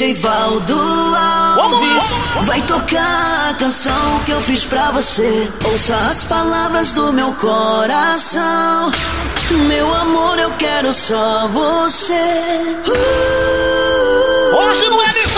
DJ Valdo Alves vai tocar a canção que eu fiz pra você. Ouça as palavras do meu coração. Meu amor, eu quero só você. Hoje no Edson!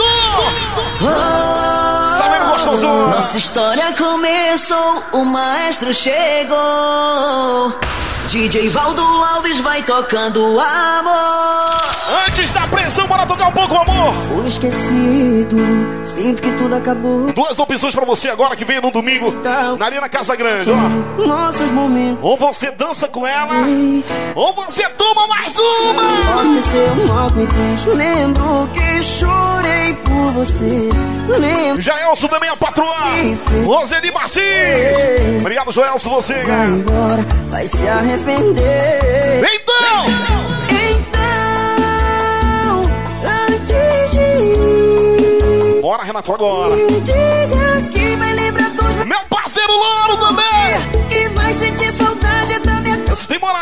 Sabendo gostoso! Nossa história começou, o maestro chegou. DJ Valdo Alves vai tocando amor. Antes da pressão, bora tocar um pouco, amor. Fui esquecido, sinto que tudo acabou. Duas opções pra você agora que vem no domingo na Arena Casa Grande, ó. Nossos momentos. Ou você dança com ela, ou você toma mais uma. Posso esquecer o mal que me fez. Lembro que chorei por você. Lembro. Jaelson também a patroa. Roseli Martins. Obrigado, Joelson, você. Vai embora, vai se arrepender. Então, antes de ir, bora, Renato, agora. me diga que vai lembrar dos meus. Meu parceiro Louro também. Que vai sentir saudade da minha casa. Você tem moral.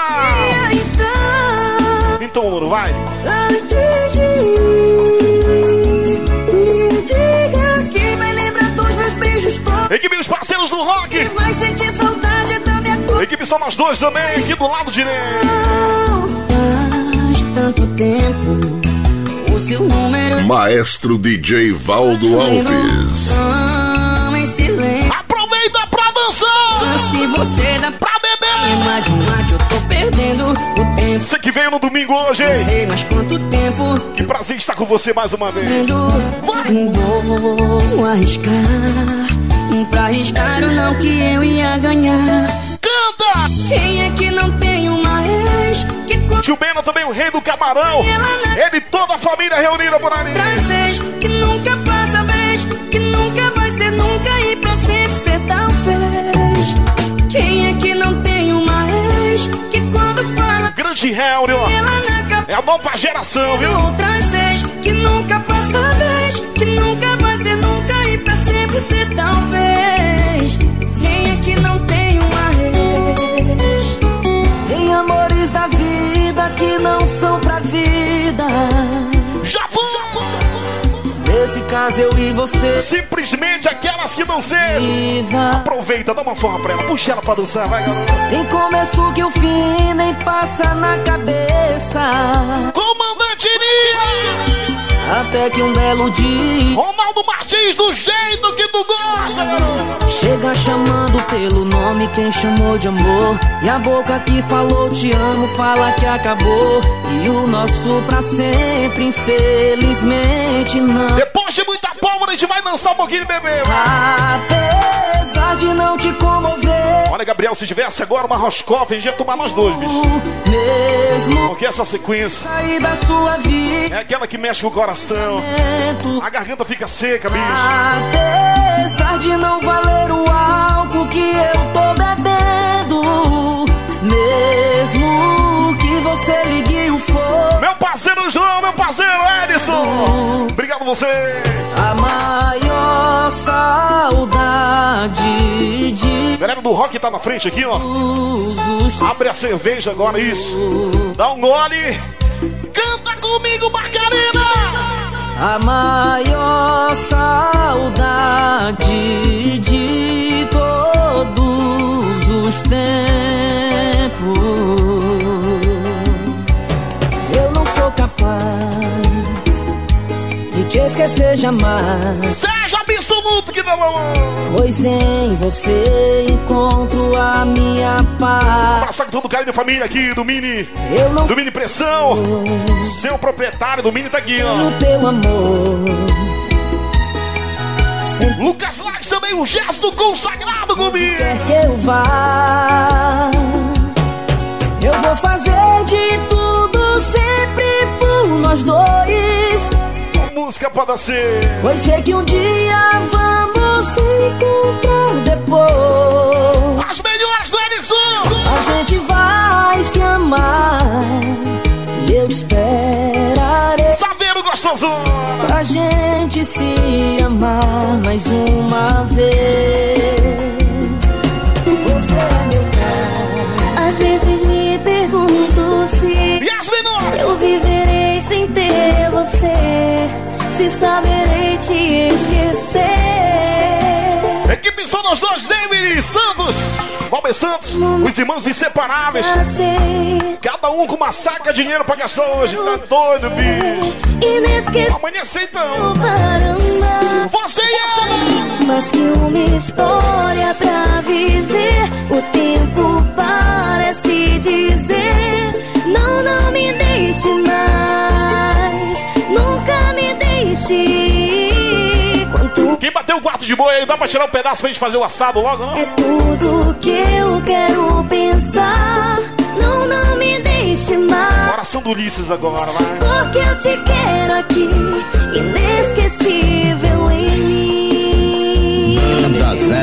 Então, Louro, vai. Antes de ir, me diga que vai lembrar dos meus beijos todos. Equipe os parceiros do rock. Que vai sentir saudade da minha casa. Equipe só nós dois também, aqui do lado direito. Faz tanto tempo. O seu número. Maestro DJ Valdo Alves. Em silêncio. Aproveita pra dançar. Mas que você dá Pra beber. é mais uma que eu tô perdendo o tempo. Você que veio no domingo hoje, Não hein? sei mais quanto tempo. Que prazer estar com você mais uma vez. Vou arriscar. Pra arriscar ou não que eu ia ganhar. Canta! Quem é que não tem uma ex que Tio Bena também, o rei do camarão. Ele e toda a família reunida por ali. traz ex, que nunca passa vez, que nunca vai ser nunca e pra sempre ser talvez. Quem é que não tem uma ex que quando fala Grande reunião, ó. ela na cabeça? É a nova geração, viu? Outras ex, que nunca passa vez, que nunca vai ser nunca e pra sempre ser talvez. Quem é que não tem uma ex? Tem amores da vida que não são pra vida. Já foi! Nesse caso eu e você. Simplesmente aquelas que não sejam. Viva. Aproveita, dá uma forma pra ela. Puxa ela pra dançar, vai, garoto. Tem começo que o fim nem passa na cabeça. Comandante Nina! Até que um belo dia Ronaldo Martins, do jeito que tu gosta, garoto. chega chamando pelo nome quem chamou de amor. E a boca que falou te amo fala que acabou. E o nosso pra sempre infelizmente não. Depois de muita pólvora, a gente vai dançar um pouquinho, bebê. Apesar de não te comover. Olha, Gabriel, se tivesse agora uma Roscoff, a gente ia tomar nós dois, bicho. Mesmo Porque essa sequência sair da sua vida é aquela que mexe com o coração. A garganta fica seca, bicho. apesar de não valer o álcool que eu tô bebendo. Mesmo que você ligue o fogo. Meu parceiro João, meu parceiro Edson. Obrigado a vocês. A maior saudade de Galera do rock tá na frente aqui, ó. os Abre a cerveja agora, isso. Dá um gole. Canta comigo, Margarina. a maior saudade de todos os tempos. Eu não sou capaz de te esquecer jamais. Seja absoluto que dá uma... Pois em você encontro a minha paz. Passa com todo o carinho da família aqui, do Mini. Eu não Do Mini Pressão. Seu proprietário do Mini tá aqui, ó. no teu amor. Sempre Lucas Lages também, um gesto consagrado comigo. quer que eu vá, eu vou fazer de tudo sempre por nós dois. Música pra nascer. Pois sei que um dia vamos se encontrar depois. As melhores do Edson. A gente vai se amar e eu esperarei Saber o gostoso. pra gente se amar mais uma vez. Você é meu cara. Às vezes me pergunto se E as menores. eu viverei sem ter você. Se se saberei te esquecer. Equipe só nós dois, David Santos, Valber Santos, os irmãos inseparáveis. Cada um com uma saca de dinheiro pra gastar hoje. Tá doido, bicho? Inesquecível. Amanhecer então. Você e ela. Mas que uma história pra viver. O tempo parece dizer: não, não me deixe mais. Nunca me deixe. Quem bateu o quarto de boi aí, dá pra tirar um pedaço pra gente fazer o assado logo, não? É tudo que eu quero pensar. Não, não me deixe mais. Coração do Ulisses agora, vai. Porque eu te quero aqui, inesquecível em mim. Banda 007.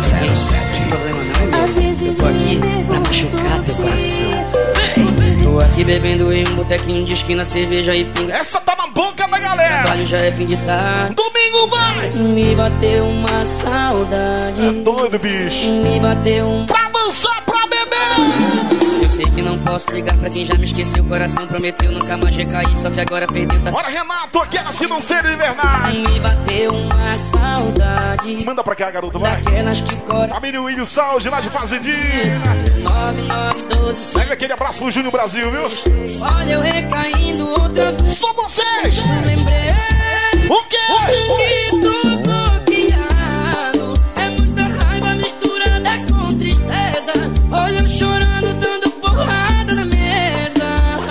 Às vezes tô aqui pra machucar teu coração. Tô aqui bebendo em um botequinho de esquina, cerveja e pinga. Essa tá na boca da galera. Trabalho já é fim de tarde. Domingo vai. Me bateu uma saudade. É doido, bicho. Me bateu um... Pra dançar, pra beber. Eu sei que não posso ligar pra quem já me esqueceu. O coração prometeu nunca mais recair, só que agora perdeu. Tá... Bora, Renato, aquelas que não serem de verdade. Me bateu uma saudade. Manda pra cá, garoto, vai. Daquelas que coram. Amigo William Salge, lá de Fazendinha. 9912. Pega aquele abraço pro Júnior Brasil, viu? Olha eu recaindo outra vez. Só vocês. Lembrei. O quê? Que tô bloqueado. É muita raiva misturada com tristeza. Olha eu chorando, dando porrada na mesa.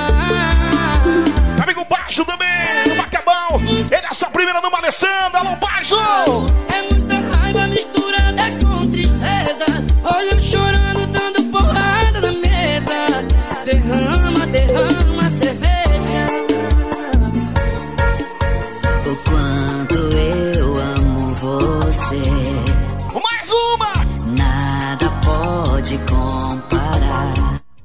Amigo Baixo também, do Bacabão. Ele é a sua primeira numa Alessandra. Alô, Baixo. É muita raiva misturada com tristeza. Olha eu chorando, dando porrada na mesa. Derrama, derrama cerveja. O quanto eu amo você. Mais uma. Nada pode comparar.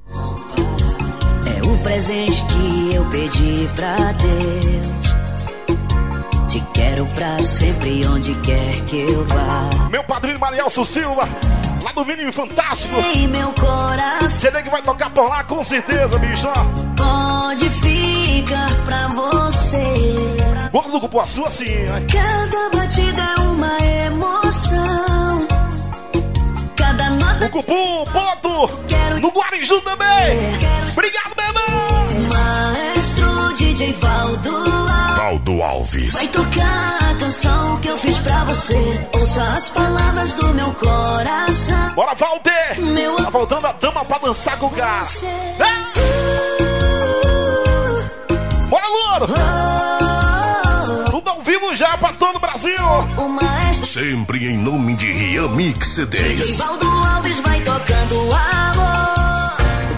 É o presente que eu pedi pra Deus. Te quero pra sempre, onde quer que eu vá. Meu padrinho Marielso Silva, lá do Vinho Fantástico. Em meu coração CD que vai tocar por lá, com certeza, bicho. pode ficar pra você. Vamos do Cupuaçu assim, né? Cada batida é uma emoção. Cada nota O Cupu, ponto. No Guariju também. Obrigado, meu irmão. Maestro DJ Valdo Alves. vai tocar a canção que eu fiz pra você. Ouça as palavras do meu coração. Bora, Valder. Meu Tá voltando a dama pra dançar com o gás. Bora, Louro. Tudo ao vivo já pra todo o Brasil. O maestro Sempre em nome de Rian Mix DJ CDs. Valdo Alves vai tocando amor.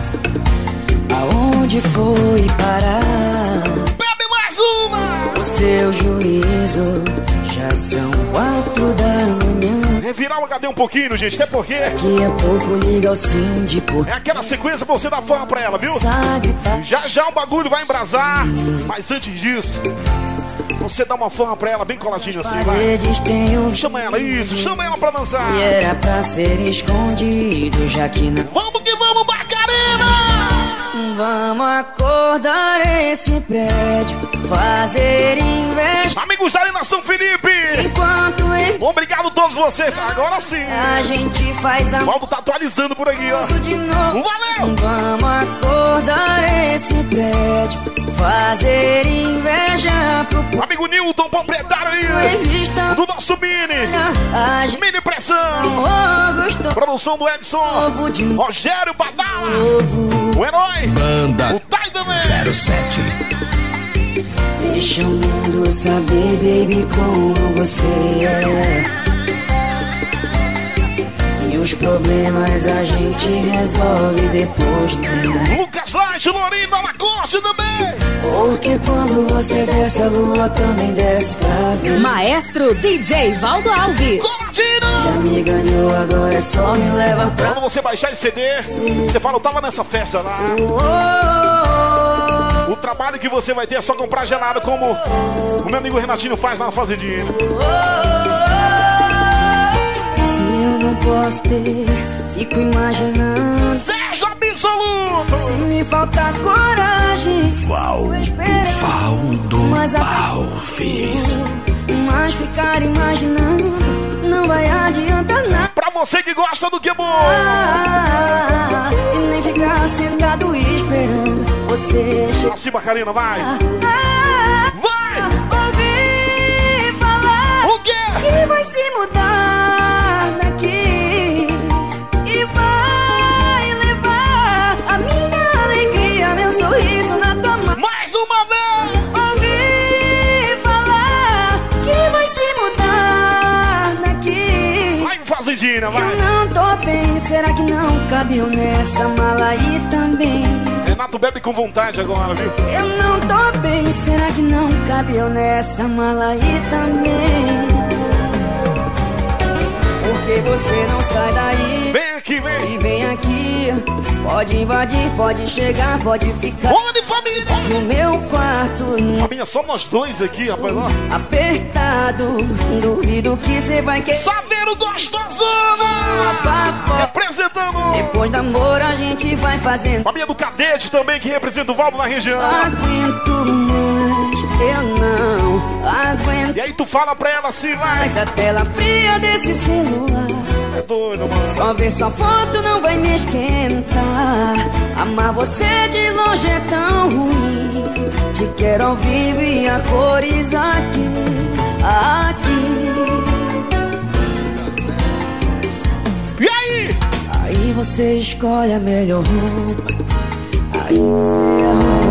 Aonde foi parar Bebe mais uma. o seu juízo? Já são 4 da manhã. Revirar o HD um pouquinho, gente. Até porque Daqui a pouco liga o síndico. é aquela sequência pra você dar forma pra ela, viu? Começa a gritar. Já já o bagulho vai embrasar. Mas antes disso, você dá uma forma pra ela bem coladinho assim, vai. Paredes tem um Chama ela, isso. Chama ela pra dançar. e era pra ser escondido, já que não. Vamos que vamos, Barcarena! Vamos acordar esse prédio, fazer inveja Amigos da Arena São Felipe, enquanto ele... obrigado a todos vocês. Agora sim. A gente faz O amor Valdo tá atualizando por aqui, ó. de novo. Valeu! Vamos acordar esse prédio, fazer inveja pro Amigo Newton, proprietário aí revista. do nosso Mini. A gente Mini Pressão. amor gostou Produção do Edson. novo de novo. Rogério Badala. O herói. Banda O Tai também. 07. Deixa o mundo saber, baby, como você é. E os problemas a gente resolve depois, né? Lucas Light, Lourinho da Lacoste também. Porque quando você desce, a lua também desce pra ver. Maestro DJ Valdo Alves. Coladinho. Já me ganhou, agora é só me leva pra... Quando você baixar esse CD, você fala, eu tava nessa festa lá. O trabalho que você vai ter é só comprar gelado, como o meu amigo Renatinho faz lá na Fazendinha. Se eu não posso ter, fico imaginando. Sérgio Absoluto. Se me faltar coragem, Val eu esperei Valdo Alves. Mas ficar imaginando não vai adiantar nada. Pra você que gosta do que é bom. E nem ficar sentado esperando você chegar. Pra cima, Karina, vai. Vai! Ouvi falar O quê? que vai se mudar daqui e vai levar a minha alegria, meu sorriso na tua mão. Mais uma vez! Ouvi falar que vai se mudar daqui. Vai, fazendinha, vai! Eu não tô bem, será que não cabe nessa mala aí também? Renato bebe com vontade agora, viu? Eu não tô bem, será que não cabe nessa mala aí também? Porque você não sai daí. Vem aqui, vem! E vem aqui, pode invadir, pode chegar, pode ficar Onde, família? no meu quarto, Família, só nós dois aqui, rapaz, ó. apertado. Duvido que você vai querer Saveiro Gostosona! Representando! Depois do amor a gente vai fazendo. Família do Cadete também, que representa o Valdo na região. Aguento mais, eu não aguento E aí tu fala pra ela assim, vai! mais a tela fria desse celular. É doido, mano. Só ver sua foto não vai me esquentar. Amar você de longe é tão ruim. Te quero ao vivo e a cores aqui, aqui. E aí? Aí você escolhe a melhor roupa. Aí você arruma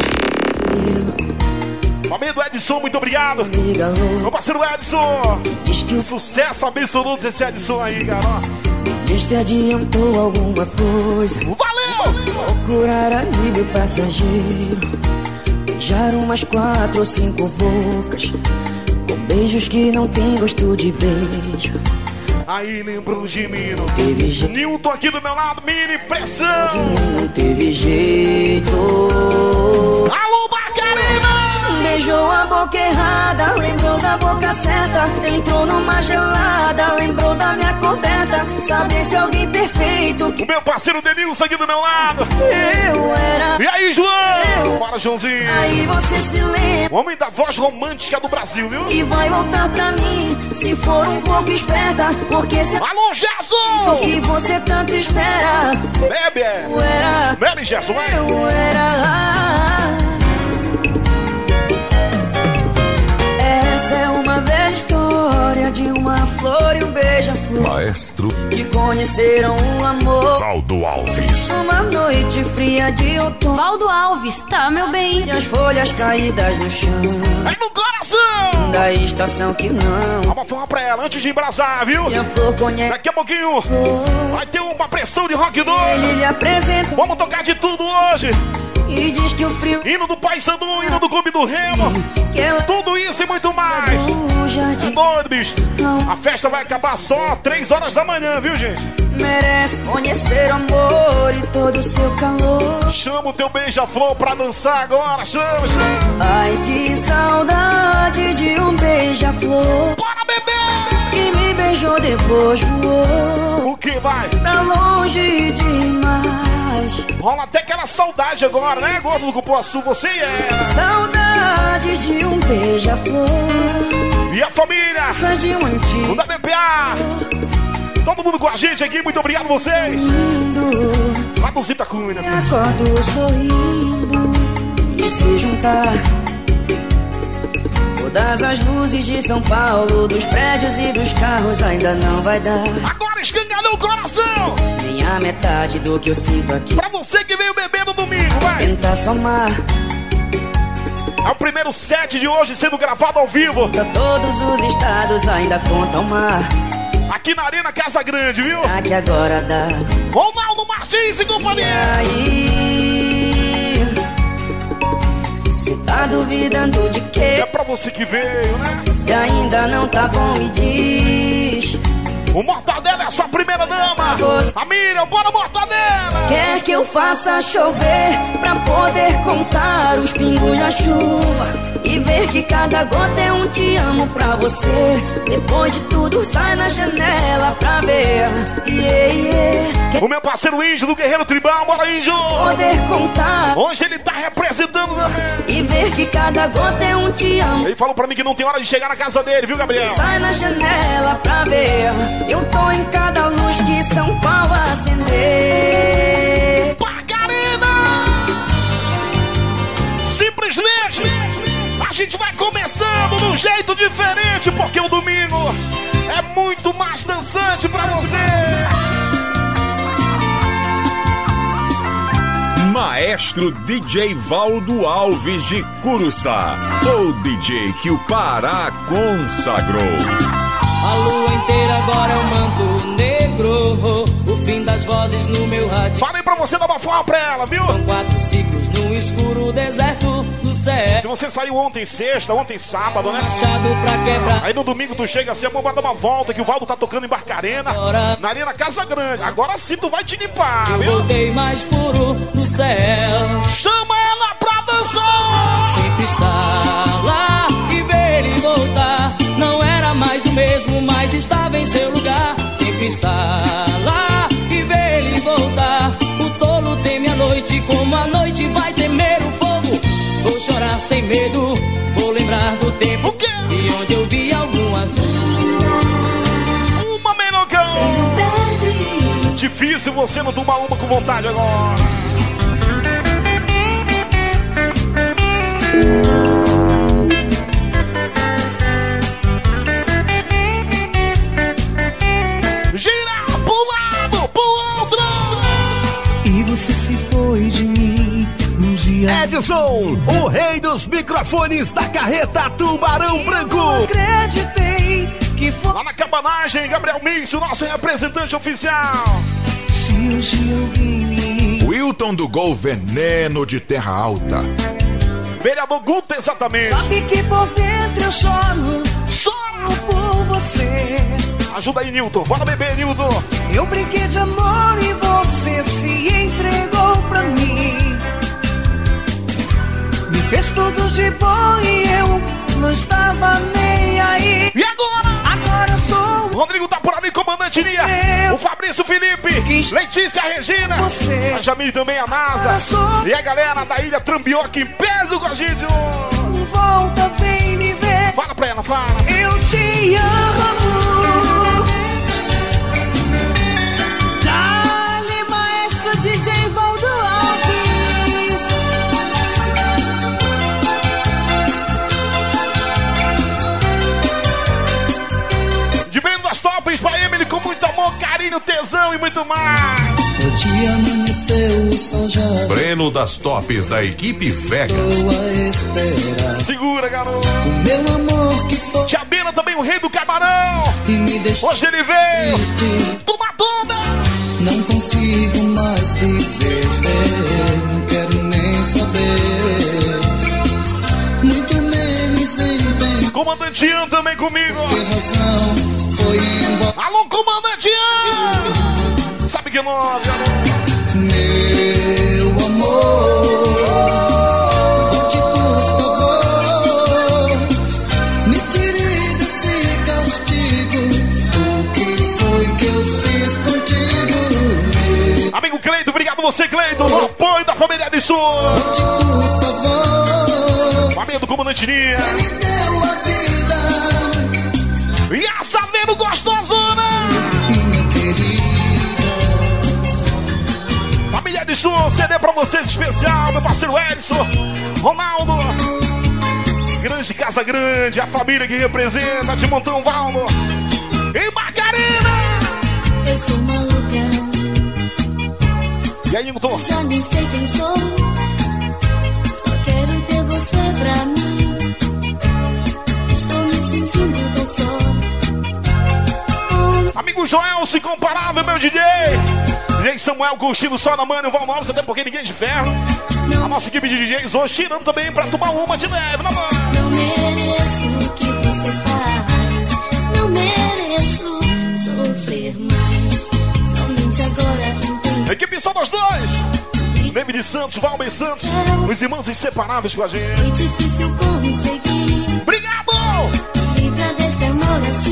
o Família do Edson, muito obrigado! seu amiga louca. Meu parceiro Edson! Diz que o Sucesso absoluto esse Edson aí, cara, ó. diz se adiantou alguma coisa. Valeu! Procurar alívio passageiro. Beijar umas 4 ou 5 bocas, com beijos que não tem gosto de beijo. Aí lembrou de mim, não Teve jeito, Nilton aqui do meu lado, mini pressão! não teve jeito. Alô, Macarena! Beijou a boca errada, lembrou da boca certa. Entrou numa gelada, lembrou da minha coberta. Saber se alguém perfeito O meu parceiro Denilson aqui do meu lado! eu era. E aí, João? Bora, Joãozinho! Aí você se lembra O homem da voz romântica do Brasil, viu? e vai voltar pra mim, se for um pouco esperta. Porque se Alô, o Gerson! que você tanto espera, Bebe! eu era. Bebe, Gerson, vai! Eu era. Essa é uma velha história de uma flor e um beija-flor Maestro que conheceram o amor Valdo Alves. numa noite fria de outono. Valdo Alves, tá, meu bem? E as folhas caídas no chão Aí no coração! da estação que não. Dá uma forma pra ela antes de embrasar, viu? E a flor conhece. Daqui a pouquinho vai ter uma pressão de rock doido. Ele lhe apresenta Vamos tocar de tudo hoje. e diz que o frio Hino do Paysandu, hino do Clube do Remo. que ela Tudo isso e muito mais. do É jardim doido, bicho. A festa vai acabar só 3 horas da manhã, viu, gente? merece conhecer o amor e todo o seu calor. Chama o teu beija-flor pra dançar agora. Chama, chama. Ai, que saudade de um beija-flor Bora, bebê! que me beijou depois voou O que vai? pra longe demais. Rola até aquela saudade agora, né, gordo do Cupuaçu? Você é. Saudades de um beija-flor, E a família essas de um do antigo DPA. Todo mundo com a gente aqui, muito obrigado a vocês. lindo. Lá do Zita Cunha. E acordo sorrindo e se juntar todas as luzes de São Paulo, dos prédios e dos carros ainda não vai dar Agora escangalhou o coração. nem a metade do que eu sinto aqui. Pra você que veio beber no domingo, vai. Tentar somar É o primeiro set de hoje sendo gravado ao vivo. pra todos os estados ainda conta o mar. Aqui na Arena Casa Grande, viu? Será que agora dá? Ronaldo Martins e E companhia. aí? Cê tá duvidando de É quê? pra você que veio, né? Se ainda não tá bom, me diz. O Mortadela é a sua primeira dama. A Miriam, bora Mortadela. Quer que eu faça chover pra poder contar os pingos na chuva e ver que cada gota é um te amo pra você. Depois de tudo, sai na janela pra ver. O meu parceiro Índio do Guerreiro Tribal, bora Índio! Poder contar. Hoje ele tá representando também. E ver que cada gota é um te amo. Ele falou pra mim que não tem hora de chegar na casa dele, viu, Gabriel? Sai na janela pra ver. Eu tô em cada luz que São Paulo acender. Pacarina! Simplesmente a gente vai começando de um jeito diferente, porque o domingo é muito mais dançante pra você. Maestro DJ Valdo Alves de Curuçá, o DJ que o Pará consagrou. A lua inteira agora é um manto negro, o fim das vozes no meu rádio. Falei pra você dar uma forma pra ela, viu? São 4 ciclos no escuro deserto do céu. Se você saiu ontem sexta, ontem sábado, né? Machado pra quebrar. Aí no domingo tu chega assim, amor, vai dar uma volta que o Valdo tá tocando em Barcarena, na Arena Casa Grande. Agora sim tu vai te limpar, viu? Voltei mais puro do céu. Chama ela pra dançar! Sempre estar lá e ver ele voltar. Não era mais o mesmo, mas estava em seu lugar. Sempre estar lá e ver ele voltar. O tolo teme a noite, como a noite vai temer o fogo. Vou chorar sem medo, vou lembrar do tempo de onde eu vi algum azul. Uma menocão! Difícil você não tomar uma com vontade agora. Gira pro lado, pro outro. E você se foi de mim num dia. Edson, o rei dos microfones da carreta Tubarão Branco. Não acreditei que foi. Lá na cabanagem, Gabriel Mix, o nosso representante oficial. Se hoje alguém me... Wilton do Gol Veneno de Terra Alta. Vereador Guto, exatamente. Sabe que por dentro eu choro. Choro por você. Ajuda aí, Nilton. Bora beber, Nilton. Eu brinquei de amor e você se entregou pra mim. Me fez tudo de bom e eu não estava nem aí. E agora? Agora eu sou. Rodrigo tá por ali, comandante Nia. O Fabrício Felipe. Letícia Regina. Você. A Jamile também, a NASA. E a galera da Ilha Trambioca em peso com a gente. Volta, vem me ver. Fala pra ela, fala. Eu te amo. Dale, maestro DJ Valdo Alves. De bem das tops pra Emily com muito amor, carinho, tesão e muito mais. O dia amanheceu, o sol já Breno das tops da equipe Vegas. estou a esperar. Segura, garoto. O meu amor que foi Tia Bena também, o rei do camarão. e me deixou Hoje ele veio. triste. Toma toda. Não consigo mais viver, não quero nem saber. Muito menos entender. Comandante Ian também comigo. Que razão foi embora. Alô, comandante Ian. Sabe que nós, garoto. Meu amor, volte por favor, me tire desse castigo. O que foi que eu fiz contigo? Amigo Cleito, obrigado você, Cleito. No apoio da família Edson. Volte por favor, Família do comandante Nia. me deu a vida, E a Sabendo Gostosona. minha querida. Família Edson, CD pra vocês especial. Meu parceiro Edson, Ronaldo. Grande Casa Grande, a família que representa de Montão Valdo. Em Barcarena. Eu sou maluca, E aí, Nilton? já nem sei quem sou. Só quero ter você pra mim. Estou me sentindo tão só. Amigo Joelso, incomparável, meu DJ. DJ Samuel com o estilo só na mano, Val Novos, até porque ninguém é de ferro. A nossa equipe de DJs hoje tirando também pra tomar uma de leve na mão. Não mereço o que você faz. Não mereço sofrer mais. Somente agora entendo. Equipe só nós dois. Baby de Santos, Valber Santos. Os irmãos inseparáveis com a gente. Foi difícil conseguir.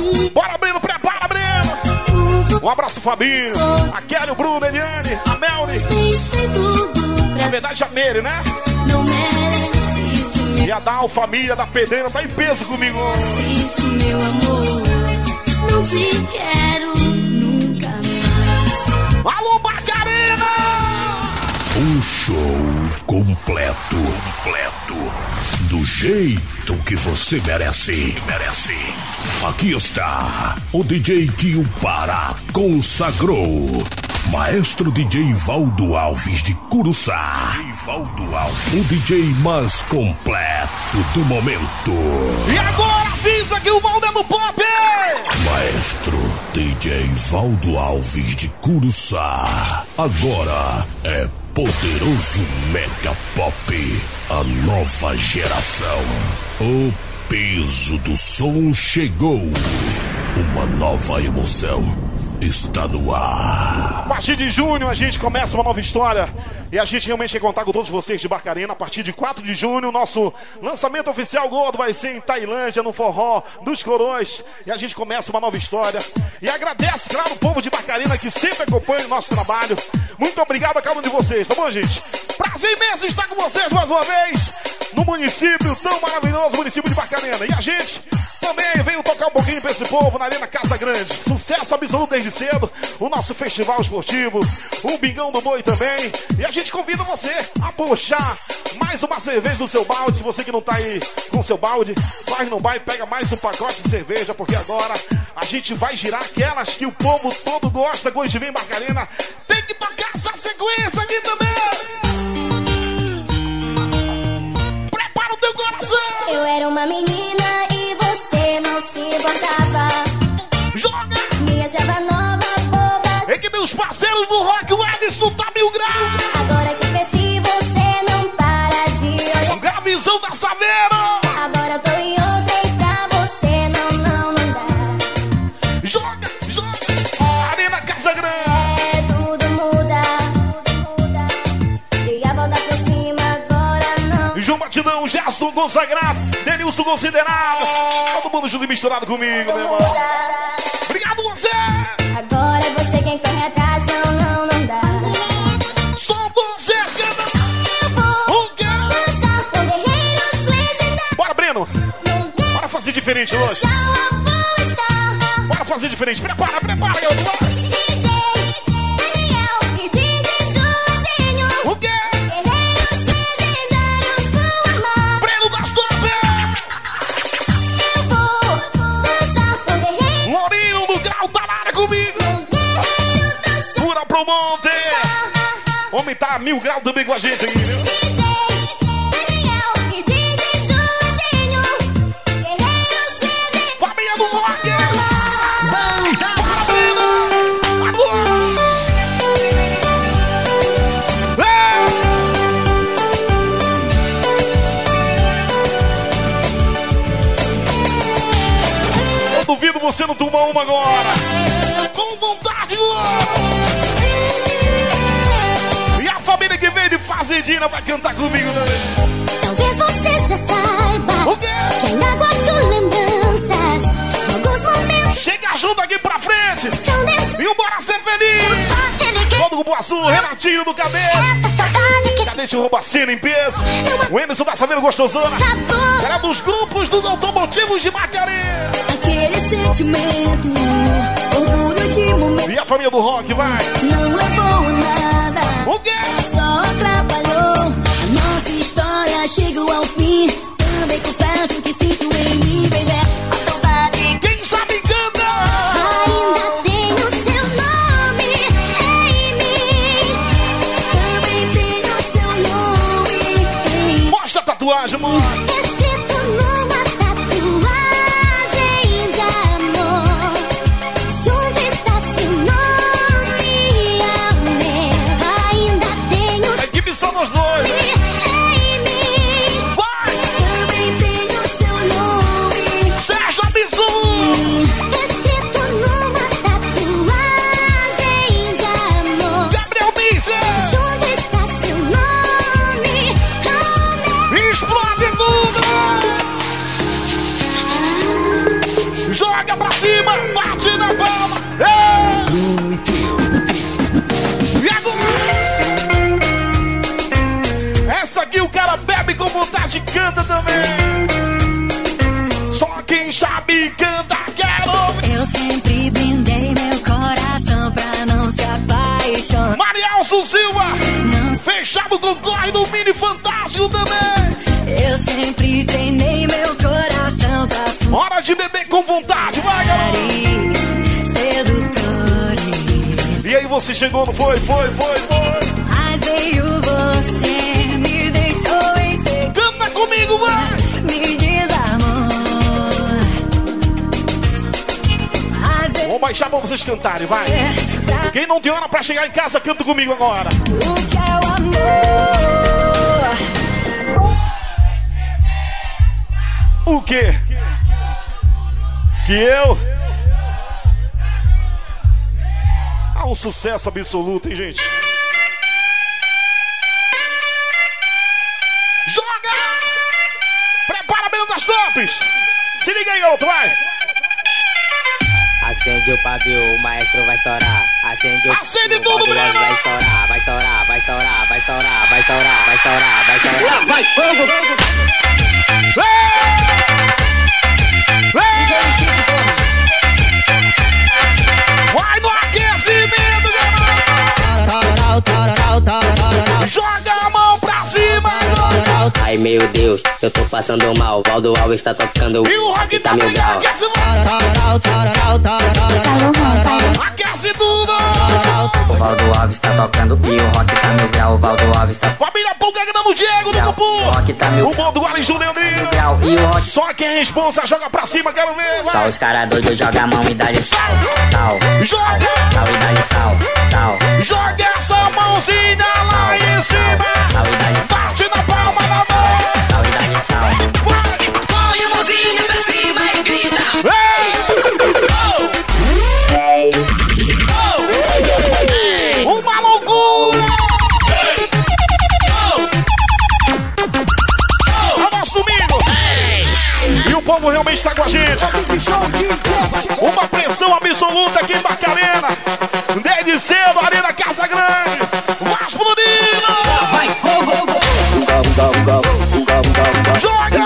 Bora, Breno, prepara, Breno. Um abraço, Fabinho, a Kelly, o Bruno, a Eliane, a Melly. Na verdade, a Mary, né? Não merece isso, meu. E a Dal, família da Pedreira, tá em peso comigo. Isso, meu amor. Não te quero nunca mais. Alô, Barcarena! Um show completo. Do jeito que você merece. Aqui está o DJ que o Pará consagrou. Maestro DJ Valdo Alves de Curuçá. O DJ mais completo do momento. E agora avisa que o Valdo é do pop! Maestro DJ Valdo Alves de Curuçá. Agora é Poderoso Mega Pop, a nova geração. O peso do som chegou. Uma nova emoção está no ar. A partir de junho a gente começa uma nova história. E a gente realmente quer contar com todos vocês de Barcarena. A partir de 4 de junho, o nosso lançamento oficial gordo vai ser em Tailândia, no Forró dos Coroas. E a gente começa uma nova história. E agradece, claro, o povo de Barcarena que sempre acompanha o nosso trabalho. Muito obrigado a cada um de vocês, tá bom, gente? Prazer imenso estar com vocês mais uma vez no município tão maravilhoso, município de Barcarena. E a gente também veio tocar um pouquinho pra esse povo na Arena Casa Grande. Sucesso absoluto desde cedo. O nosso festival esportivo, o Bingão do Boi também. E a gente convida você a puxar mais uma cerveja do seu balde. Se você que não tá aí com o seu balde, vai no bar e pega mais um pacote de cerveja, porque agora a gente vai girar aquelas que o povo todo gosta quando a gente vem em Barcarena. Tem que tocar essa sequência aqui também. Prepara o teu coração. Eu era uma menina e você não se importava. Joga! Me achava nova, boba. É que meus parceiros do rock, o Edson tá 1000 graus. Agora que cresci, você não para de olhar. Gravizão da Saveiro. Agora eu tô em outra e pra você não dá. Joga! Arena Casa Grande. Tudo muda. Dei a volta por cima, agora não. João Batidão, Gerson consagrado, Denilson considerado. Todo mundo junto e misturado comigo, meu irmão. Obrigado você! Agora é você quem corre atrás, não dá. Só vocês que Eu vou dançar com guerreiros legendários. Bora, Breno! Bora fazer diferente hoje. Bora fazer diferente. Prepara, garoto. DJ Daniel e DJ Joãozinho. O quê? Guerreiros legendários vão amar. Breno das Top! Eu vou dançar com guerreiros. Lourinho do Grau tá na área comigo. Pura pro monte. Homem tá a 1000 graus também com a gente aqui, viu? DJ Daniel e DJ Joãozinho. Guerreiros legendários. Família do rock! Eu duvido você não tomar uma agora. Com vontade, e a família que veio de Fazendina vai cantar comigo também. Talvez você já saiba O quê? que ainda guardo lembranças de alguns momentos. Chega junto aqui pra frente Estão dentro e bora ser feliz. Todo o Boaçu, Renatinho do Cadete. Cadete Roubacina em peso. O Emerson da Saveiro Gostosona. Era dos grupos dos automotivos de Barcarena. aquele sentimento, orgulho de momento. E a família do rock, vai. Não levou a nada. O quê? Só atrapalhou. A nossa história chegou ao fim. Também confesso que sinto em mim, baby, a saudade. Quem sabe canta? Ainda tenho seu nome em mim. Também tenho seu nome em mim. Mostra a tatuagem, amor. Escrito numa tatuagem de amor. Junto está seu nome, amém. Ainda tenho A equipe só nós dois. em mim. Vai! Também tenho seu nome. Sérgio Abissu! Escrito numa tatuagem de amor. Gabriel Missa! Junto está seu nome, amém. Explode tudo! Joga pra cima! gente canta também. Só quem sabe canta, quero. Eu sempre brindei meu coração pra não se apaixonar. Marielson Silva, fechado com o corre do Mini Fantástico também. Eu sempre treinei meu coração pra hora de beber com vontade, vai, galera. E aí você chegou, não foi? Mas veio você, me deixou em ser. Canta comigo, vai! Me desarmou. Vamos baixar pra vocês cantarem, vai! Quem não tem hora pra chegar em casa, canta comigo agora. O que é o amor? O quê? Que eu? Um sucesso absoluto, hein, gente? Joga! Prepara, Belo das Tops! Se liga aí, garoto, vai! Acende o pavio, o maestro vai estourar. Acende tudo, Breno! Vai estourar, vai estourar, vai estourar, vai estourar, vai estourar, vai estourar, vai estourar. Vai, fogo! Vai no aquecimento, garoto! Joga a mão pra cima! Ai meu Deus, eu tô passando mal. Valdo Alves tá tocando e o rock tá mil grau. Aquece tudo! O Valdo Alves tá tocando e o rock tá mil grau. O Valdo Alves tá... Família Pulga no Diego, no Cupu! O rock tá mil grau. O bom do Guarani Júnior Leandrino. E o rock... Só quem é responsa joga pra cima, quero ver, vai! Só os caras doidos jogam a mão e dá-lhe sal. Joga! Sal e dá-lhe sal. Joga essa mãozinha lá em cima! Bate na palma da mão! Sal e dá-lhe sal. Põe a mãozinha pra cima e grita! Ei! Uma loucura! É o nosso domingo! E o povo realmente está com a gente! Uma pressão absoluta aqui em Barcarena! Desde cedo ali na Casa Grande! Vai explodindo! Vai, joga!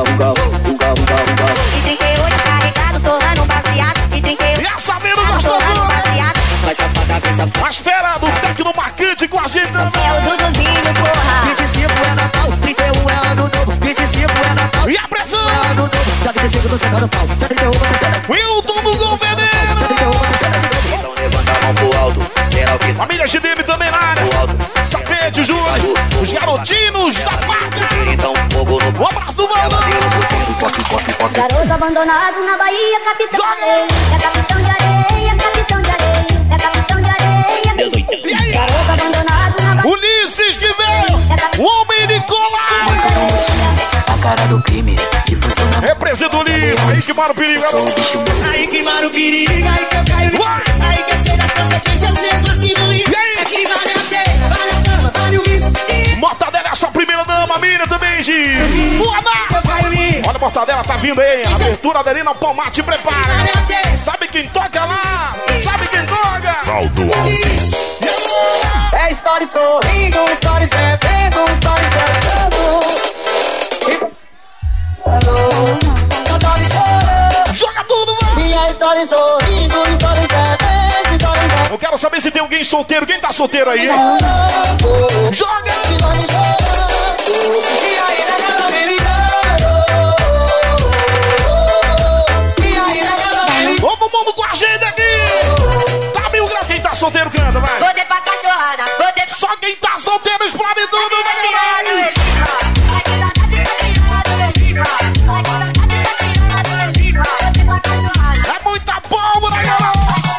De 38 carregado, torrando baseado. De 38 e essa mina gostosa! Vai safada, vai safada. As feras do Tecno Marcante com a gente também! É o Duduzinho, porra. 25 é Natal, 31 é ano novo. 25 é Natal, e a pressão! é ano novo. Já 25 tô sentando pau. Já 31 você senta. Wilton do Gol Veneno! Já 31 você senta de novo. Então levanta a mão pro alto. Geral que família GDM também na área! Sapete, Júlio! Os garotinhos da pátria! então fogo no... Um abraço do Valdão! Garoto abandonado na Bahia, capitão de areia. É capitão de areia, capitão de areia. É capitão de areia. Garoto abandonado na Bahia. Ulisses que veio! O homem Nicolau! A cara do crime. Representa o Ulisses! Aí que mora o perigo, garoto! Aí que mora o perigo, aí que eu caio no... Aí que eu sei das consequências mesmo assim do livro. E aí? Aqui vale a pena, vale a cama, vale o risco. Mortadela é a sua primeira dama, Miriam também, Gi! Boa! Olha a Mortadela, tá vindo aí! A abertura da Arena Palmate, prepara! Sabe quem toca lá? Sabe quem toca? Valdo Alves. É stories sorrindo, stories bebendo, stories dançando. Joga tudo, mano! Minha história sorrindo, stories bebendo, stories dançando. Eu quero saber se tem alguém solteiro. Quem tá solteiro aí? Joga! Todo mundo com a gente aqui! Tá mil graus, quem tá solteiro canta, vai! Vou ter pra cachorrada, vou ter... Só quem tá solteiro explode tudo, vai! É muita pólvora, galera!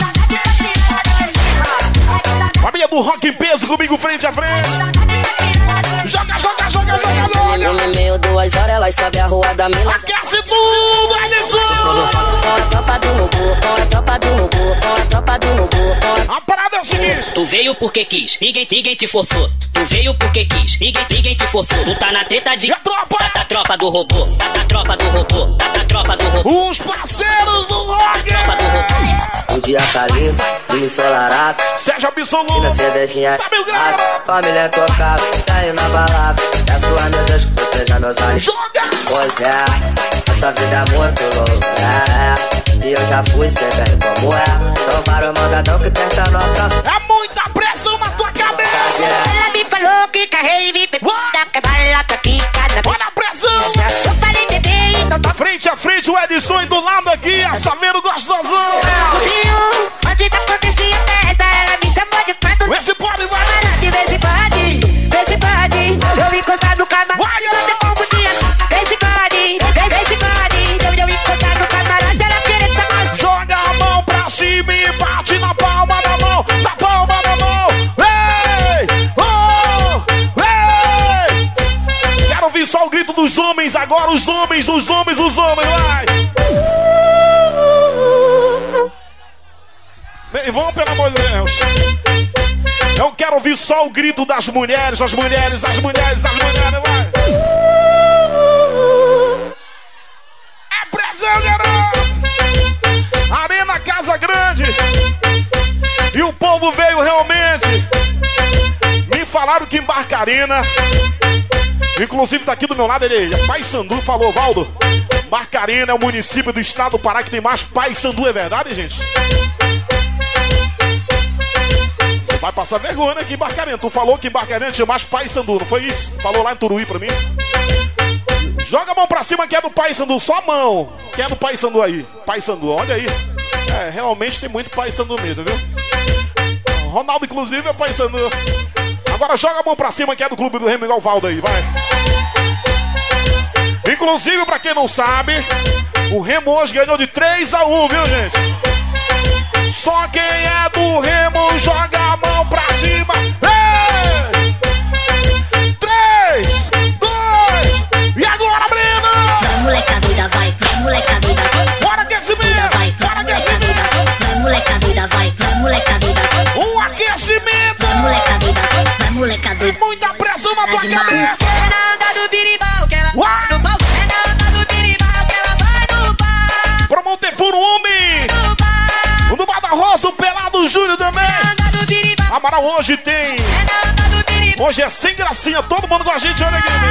Família do Rock em peso comigo frente a frente! Joga, joga, joga, joga, joga! No meio 2 horas, elas sabem a rua da mina. Aquece tudo, Edson! Com a tropa do robô, com a tropa do robô, com a tropa do robô. A parada é o seguinte: tu veio porque quis, ninguém te forçou. Tu veio porque quis, ninguém te forçou. Tu tá na treta de... E a tropa? Tá da tropa do robô, tá da tropa do robô, tá da tropa do robô. Os parceiros do rock! O dia tá lindo, dia ensolarado. Sérgio Absoluto. E na cervejinha, tá meu grau. Família tocada, tá indo na balada. Peço a meu Deus que proteja meus olhos. Joga! Pois é, essa vida é muito louca, e eu já fui, cê bem como é. São vários mandadão que tenta nossa. É muita pressão na tua cabeça. Ela me falou que carrei me bebida, que bala que fica na. Olha a pressão. Eu falei bebê, então tô frente a frente o Edson e do lado aqui a Saveiro gostosão. Onde tá acontecia festa, ela me chamou de canto. Vê se pode, vai. Vê se pode, vê se pode. Eu encontrar no camarote, ela me como dia. Vê se pode, vê se pode. Eu encontrar no camarote, ela querer tomar. Joga a mão pra cima e bate na palma da mão, na palma da mão. Ei! Oh! Ei! Quero ouvir só o grito dos homens agora, os homens, vai! Meu irmão, pelo amor de Deus. Eu quero ouvir só o grito das mulheres, as mulheres, vai! É pressão, garoto! Arena Casa Grande. E o povo veio realmente. Me falaram que em Barcarena, inclusive tá aqui do meu lado, ele é Paysandu, falou, Valdo. Barcarena é o município do estado do Pará que tem mais Paysandu, é verdade, gente? Vai passar vergonha aqui em Barcarena. Tu falou que em Barcarena tinha mais Paysandu, não foi isso? Falou lá em Turuí pra mim. Joga a mão pra cima que é do Paysandu, só a mão. Quem é do Paysandu aí? Paysandu, olha aí. É, realmente tem muito Paysandu mesmo, viu? Ronaldo, inclusive, é Paysandu. Agora joga a mão pra cima que é do clube do Remo, igual o Valdo aí, vai. Inclusive, pra quem não sabe, o Remo hoje ganhou de 3-1, viu, gente? Só quem é do Remo joga a mão pra cima. Ei! 3, 2, e agora, Breno? Vai, moleca doida, vai, moleca doida. Fora aquecimento, fora aquecimento. Vai, moleca doida, vai, moleca doida. Um aquecimento. Vai, moleca doida, vai, moleca doida. Muita pressão na tua cabeça. É na onda do biribau que ela vai no pau. É na onda do biribau que ela vai no pau. Pro Montefuro, homem. O do Bar da Rosa, o Pelado Júnior também. Amaral hoje tem. Hoje é sem gracinha, todo mundo com a gente, olha aqui.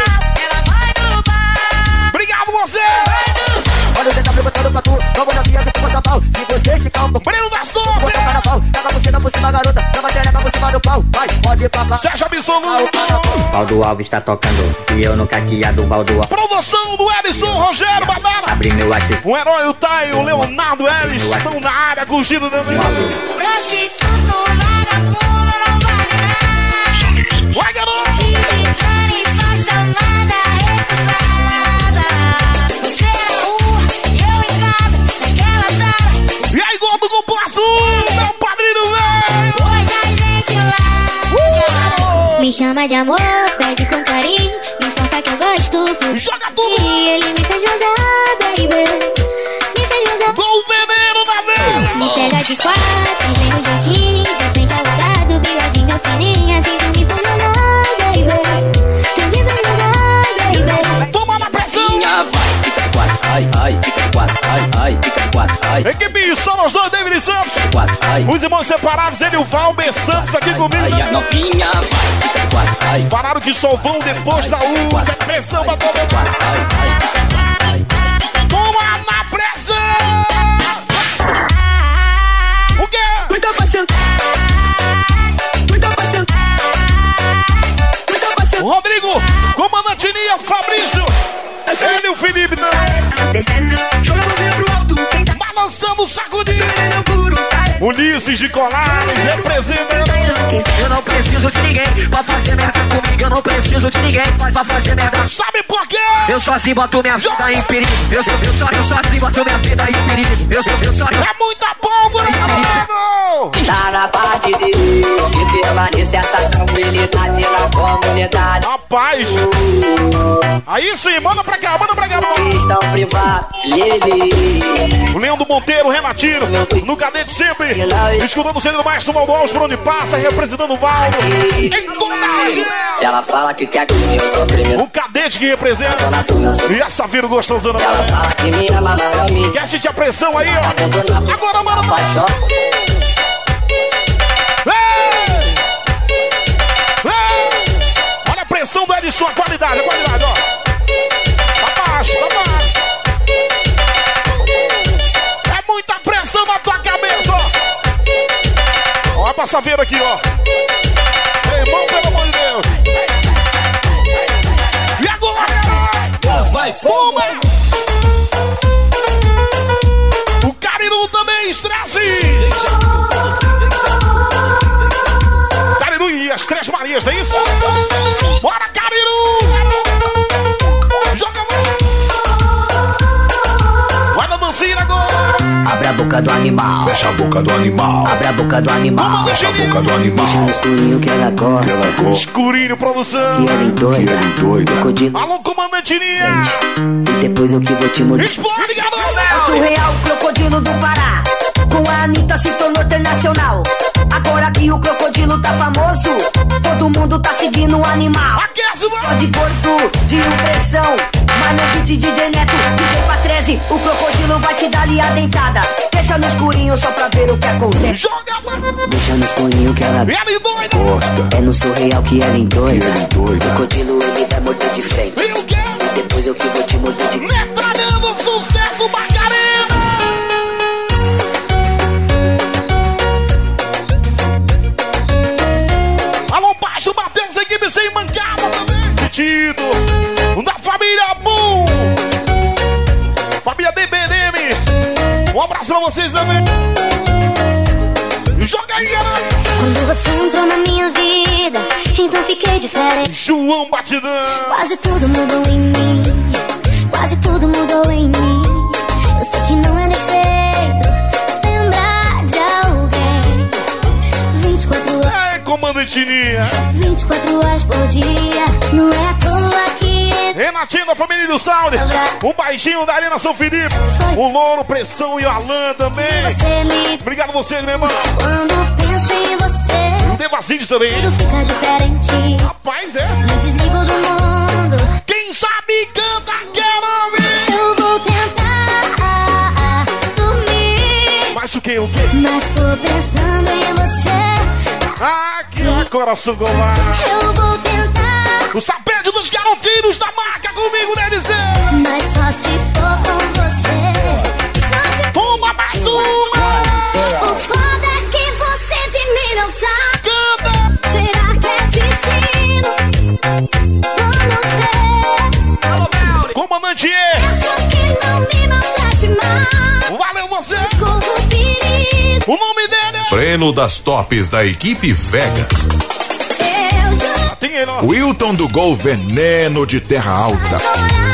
Obrigado você. Olha o ZW botando pra tu, vamos na via do São Paulo. Se você esticar um pouco, Breno das Torres, vou tocar na pau. Pega você por cima, garota, dá uma xereca por cima do pau. Vai, pode ir pra cá. Sérgio Absoluto. Valdo Alves tá tocando, e eu no caqueado Valdo Alves. Produção do Edson, Rogério Badara. Abri meu WhatsApp. O herói, o Tai, o Leonardo Ellis estão na área, curtindo também. Prostituto, vagabundo, não vale nada. Vai, garoto. E aí, gordo com passo, meu padrinho, velho! Hoje a gente larga. Me chama de amor, pede com carinho. Me importa que eu gosto. Joga tudo! E ele me fez usar, baby. Me fez usar. Com o veneno da vez! Me pega de quatro, vem no jeitinho. De frente ao lado, bigodinho fininho. Assim tu me faz usar, baby. Tu me fez usar, baby. Toma na pressão! Vai, fica de quatro, ai, fica de quatro, ai, fica de quatro, ai. Equipe Sonos 2, David Santos. Quatro, ai. Os irmãos separados, ele e o Valber Santos aqui comigo. Ai, a novinha, vai, fica de quatro, ai. Pararam que só vão depois da última pressão pra todo mundo. Toma na pressão! O quê? Muita paixão. Muita paixão. Muita paixão. Rodrigo, comandante Nia, Fabrício. Ele e o Felipe também. Descendo, jogando pro alto. Balançando o sacudinho. Ulisses de Colares, representando. Eu não preciso de ninguém pra fazer merda comigo. Eu não preciso de ninguém pra fazer merda. Sabe por quê? Eu só assim boto minha vida em perigo. Eu só assim boto minha vida em perigo. Eu só é muita pólvora, mano. Tá na parte de que permanece essa tranquilidade na comunidade. Rapaz! Aí sim, manda pra cá, mano. Estão privados, o Leandro Monteiro, o Renatinho, no cadete sempre. Escutando o cedo mais do Maldoso, por onde passa, representando o Valdo. Em toda a região. Ela fala que quer que eu sou criminoso. O cadete que representa. E essa vira gostosona. Ela fala que me ama, mas não me. Quer sentir a pressão aí, ó. Agora, mano. Olha a pressão do Edson, a qualidade, ó. Tá baixo. É muita pressão na tua cabeça, ó. Olha a passaveira aqui, ó. Irmão, pelo amor de Deus. E agora? Vai, fuma! O Cariru também, estresse! Cariru e as Três Marias, é isso? Bora, Cariru! Joga! Vai na dancinha agora! Abre a boca do animal. Fecha a boca do animal. Abre a boca do animal. Fecha a boca do animal. Deixa no escurinho que ela gosta. Escurinho, produção. Que ela endoida. Crocodilo. Alô, comandante Nia. E depois eu que vou te morder. Explode, garoto. É surreal, crocodilo do Pará. Com a Anitta se tornou internacional. Agora que o crocodilo tá famoso, todo mundo tá seguindo o animal. Aquece, mano. De corpo, de impressão. Mas no beat DJ Neto, DJ Patrese, o crocodilo vai te dar ali a dentada. Deixa no escurinho só pra ver o que acontece. Joga, mano. Deixa no escurinho que ela gosta. É no surreal que ela endoida. Crocodilo ele vai morder de frente. E o quê? E depois eu que vou te morder de frente. Metralhando sucesso, Macarena. Alô, baixo, Matheus, equipe sem mancada também. Tito, da família Boom. Família DBDM. Um abraço pra vocês também. Joga aí, galera. Quando você entrou na minha vida, então fiquei diferente. João Batidão. Quase tudo mudou em mim. Quase tudo mudou em mim. Eu sei que não é defeito lembrar de alguém. 24 horas. É, comandante Nia. 24 horas por dia. Não é à toa que Renatinho da família do Saúde. O baixinho da Arena São Felipe. O Louro, Pressão e o Alan também. Obrigado a vocês, meu irmão. Quando penso em você, o Devacide também. Tudo fica diferente. Rapaz, é. Me desligo do mundo. Quem sabe canta, quero ouvir. Eu vou tentar dormir. Mas o quê? Mas tô pensando em você. Ah, que coração covarde. Eu vou tentar. O sapete dos garotinhos da marca comigo, né, dizer? Mas só se for com você. Toma mais uma. O foda é que você de mim não sabe. Canta. Será que é destino? Vamos ver. Comandante E. Penso que não me maltrate mais. Valeu você. Escorro o perigo. O nome dele é Breno das tops da equipe Vegas. Eu juro. Tem ele, ó. Wilton do Gol Veneno de Terra Alta.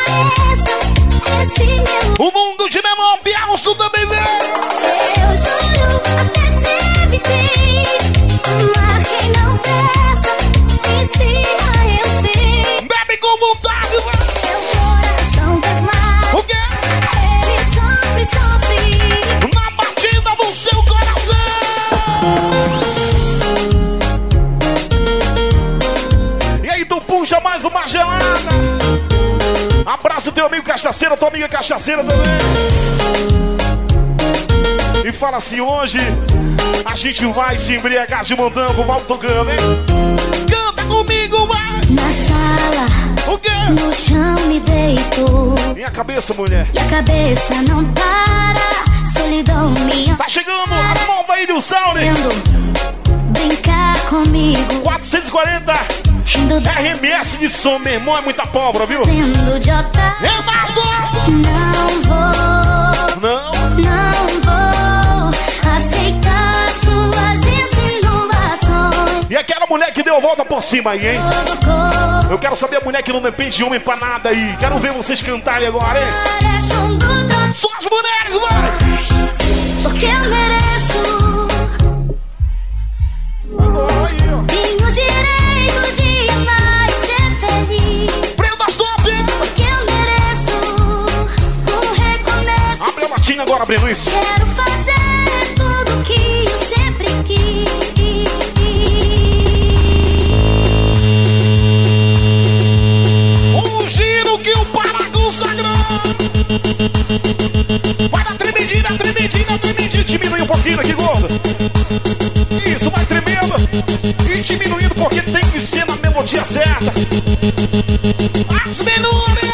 O mundo de menor Bielso também vem. Eu juro, até te evitei. Mas quem não peça, ensina eu sim. Bebe com vontade, mano. Meu coração faz mal. O quê? Ele sofre. Na batida do seu coração. E aí, tu puxa mais uma gelada. Abraço teu amigo cachaceiro, tua amiga cachaceira também. E fala assim, hoje a gente vai se embriagar de montão com o Valdo tocando, hein? Canta comigo, vai! Na sala, o quê? No chão me deitou. Minha cabeça, mulher. E a cabeça não para, solidão me... Tá chegando a nova aí do Sound. Brincar comigo. 440 RMS de som, meu irmão, é muita pólvora, viu? Sendo de otário. Não vou aceitar suas insinuações. E aquela mulher que deu a volta por cima aí, hein? Eu quero saber a mulher que não depende de homem pra nada aí. Quero ver vocês cantarem agora, hein? Só as mulheres, vai! Porque eu mereço abrindo isso. Quero fazer tudo que eu sempre quis. Um giro que o Pará consagrou. Vai na tremidinha, tremidinha, tremidinha. Diminui um pouquinho aqui, gordo. Isso, vai tremendo. E diminuindo porque tem que ser na melodia certa. As menores.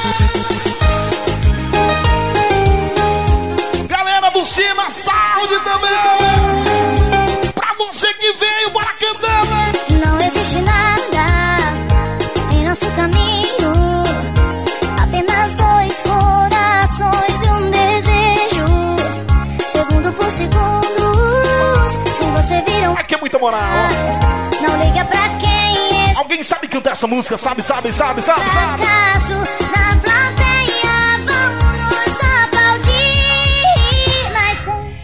Galera do Cima, saúde também. Pra você que veio, bora cantando. Não existe nada em nosso caminho, apenas dois corações e um desejo. Segundo por segundos, se você vir um... Aqui é muita moral. Não liga pra quem é. Alguém sabe cantar essa música? Sabe? Fracasso na plateia, vão nos aplaudir. Mas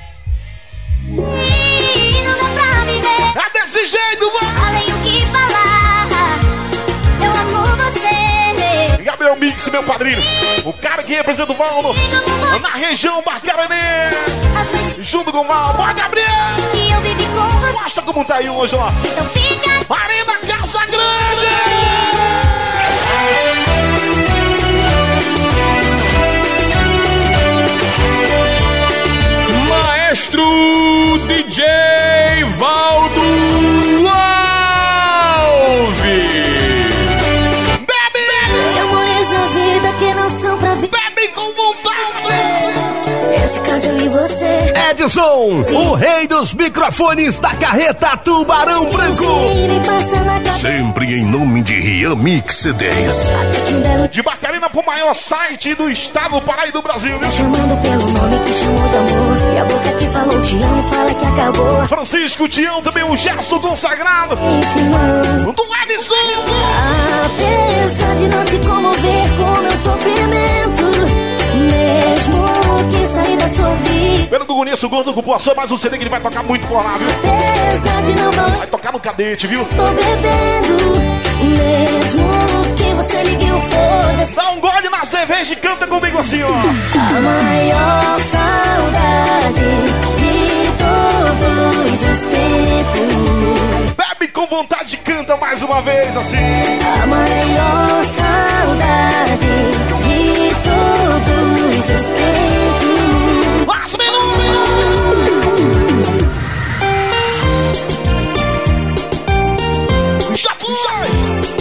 não dá pra viver. É desse jeito, mano. Além o que falar, eu amo você. Gabriel Mix, meu padrinho. O cara que representa o Valdo na região Barcaranense. Junto com o Valdo. Bora, Gabriel. E eu vivi com você. Mostra como tá aí hoje, ó. Então fica. Arena Casa Grande. Maestro DJ Valdo Alves. Bebe! Amores na vida que não são pra viver. Bebe com vontade. Esse caso eu e você. Edson, o rei dos microfones da carreta Tubarão Branco. Sempre em nome de Rian Mix CDs. De Barcarena pro maior site do estado do Pará e do Brasil, viu? Chamando pelo nome que chamou de amor. E a boca que falou te amo fala que acabou. Francisco Tião, também o Gerson consagrado. Do Edson. Apesar de não te comover com meu sofrimento, mesmo que sair da sua vida. Pelo que eu conheço o Gordo Cupuaçu, mais um CD que ele vai tocar muito por lá, viu? Apesar de não vai tocar no cadete, viu? Tô bebendo, mesmo que você ligue o foda-se. Dá um gole na cerveja e canta comigo assim, ó. A maior saudade de todos os tempos. Bebe com vontade e canta mais uma vez assim. A maior saudade de todos os tempos. Mas menores! Já foi!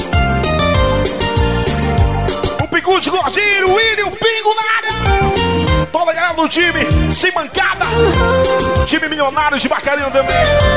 O Picude Gordinho, o William, o Pingo na área! Toda a galera do time, sem mancada! Time milionário de Barcarena também!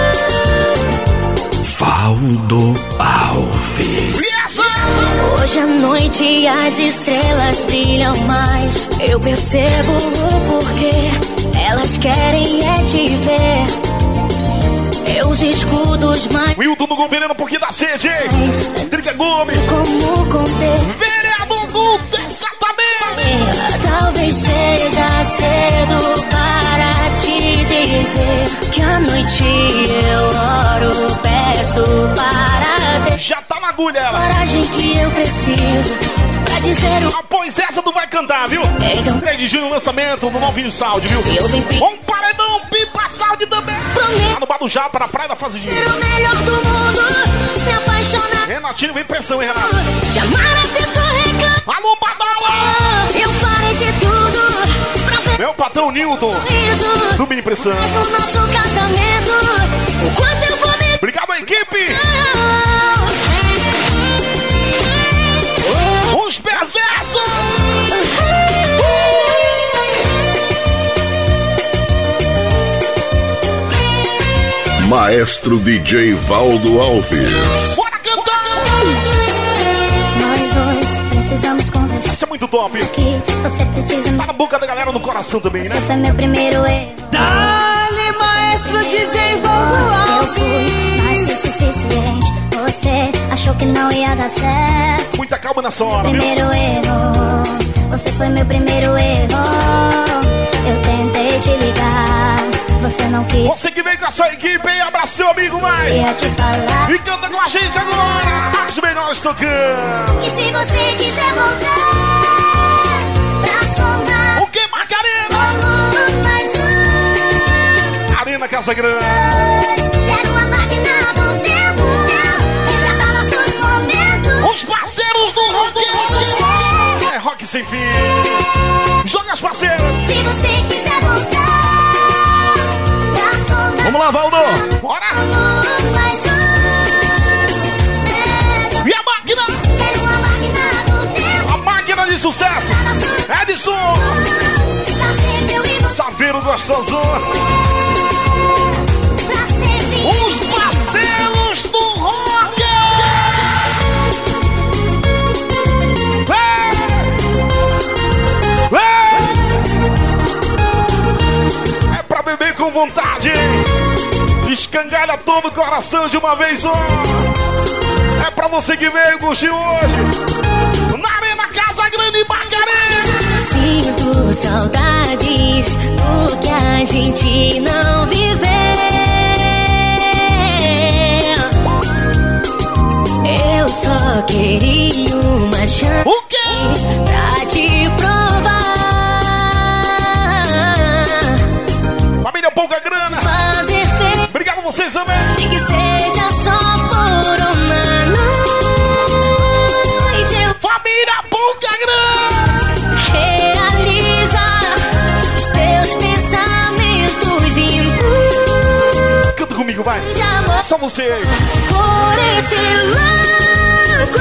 Valdo Alves. Yes! Hoje à noite as estrelas brilham mais. Eu percebo o porquê. Elas querem é te ver. Meus escudos mais. Wilton do Governo, um pouquinho da sede. Drica Gomes. Como conter. Vereador Gomes, exatamente. Talvez seja cedo para te dizer que à noite eu oro, peço para já tá na agulha ela. Coragem que eu preciso pra dizer o... Após essa tu vai cantar, viu? Então 3 de junho, lançamento do novinho Saúde, viu? Eu vim um paredão, pipa Saúde também. Lá no Badujá, para a Praia da Fazendinha. Ser o melhor do mundo, me apaixonar. Renatinho, vem pressão, hein, Renato? Te amar até correr. Alô, Badala! Eu farei de tudo pra ver. Meu patrão Nilton, do Mini Pressão. Mas o nosso casamento, o quanto eu vou me... Obrigado, equipe! Os perversos! Maestro DJ Valdo Alves. Bora cantar! Nós dois precisamos conversar. Isso é muito top! Que você precisa... Tá na boca da galera, no coração também, né? Você foi meu primeiro erro. Dale, maestro DJ Valdo Alves. Eu fui mais que suficiente. Você achou que não ia dar certo. Muita calma nessa hora, primeiro viu? Erro. Você foi meu primeiro erro. Eu tentei te ligar, você não quis. Você que veio com a sua equipe, hein? Abraço seu amigo, vai! Ia te falar. E canta com a gente agora! As melhores tocando! E se você quiser voltar pra somar, o que, Margarida? vamos mais um. Casa Grande. Quero uma máquina do tempo, resgatar nossos momentos. Os parceiros do rock. É rock sem fim. Joga as parceiras. Se você quiser voltar, vamos lá, Valdo. Bora. E a máquina? Quero uma máquina do tempo. A máquina de sucesso. Edson. Saveiro gostoso. Os parceiros do rock. É pra beber com vontade. Escangalha todo o coração de uma vez só. É pra você que veio curtir hoje na Arena Casa Grande Macarena. Sinto saudades do que a gente não viveu. Eu só queria uma chance. O quê? Pra te provar. Família Pouca Grana. Obrigado a vocês também. E que seja só por uma noite. Família Pouca Grana. Realiza os teus pensamentos impuros. Canta comigo, vai. Só vocês. Por esse louco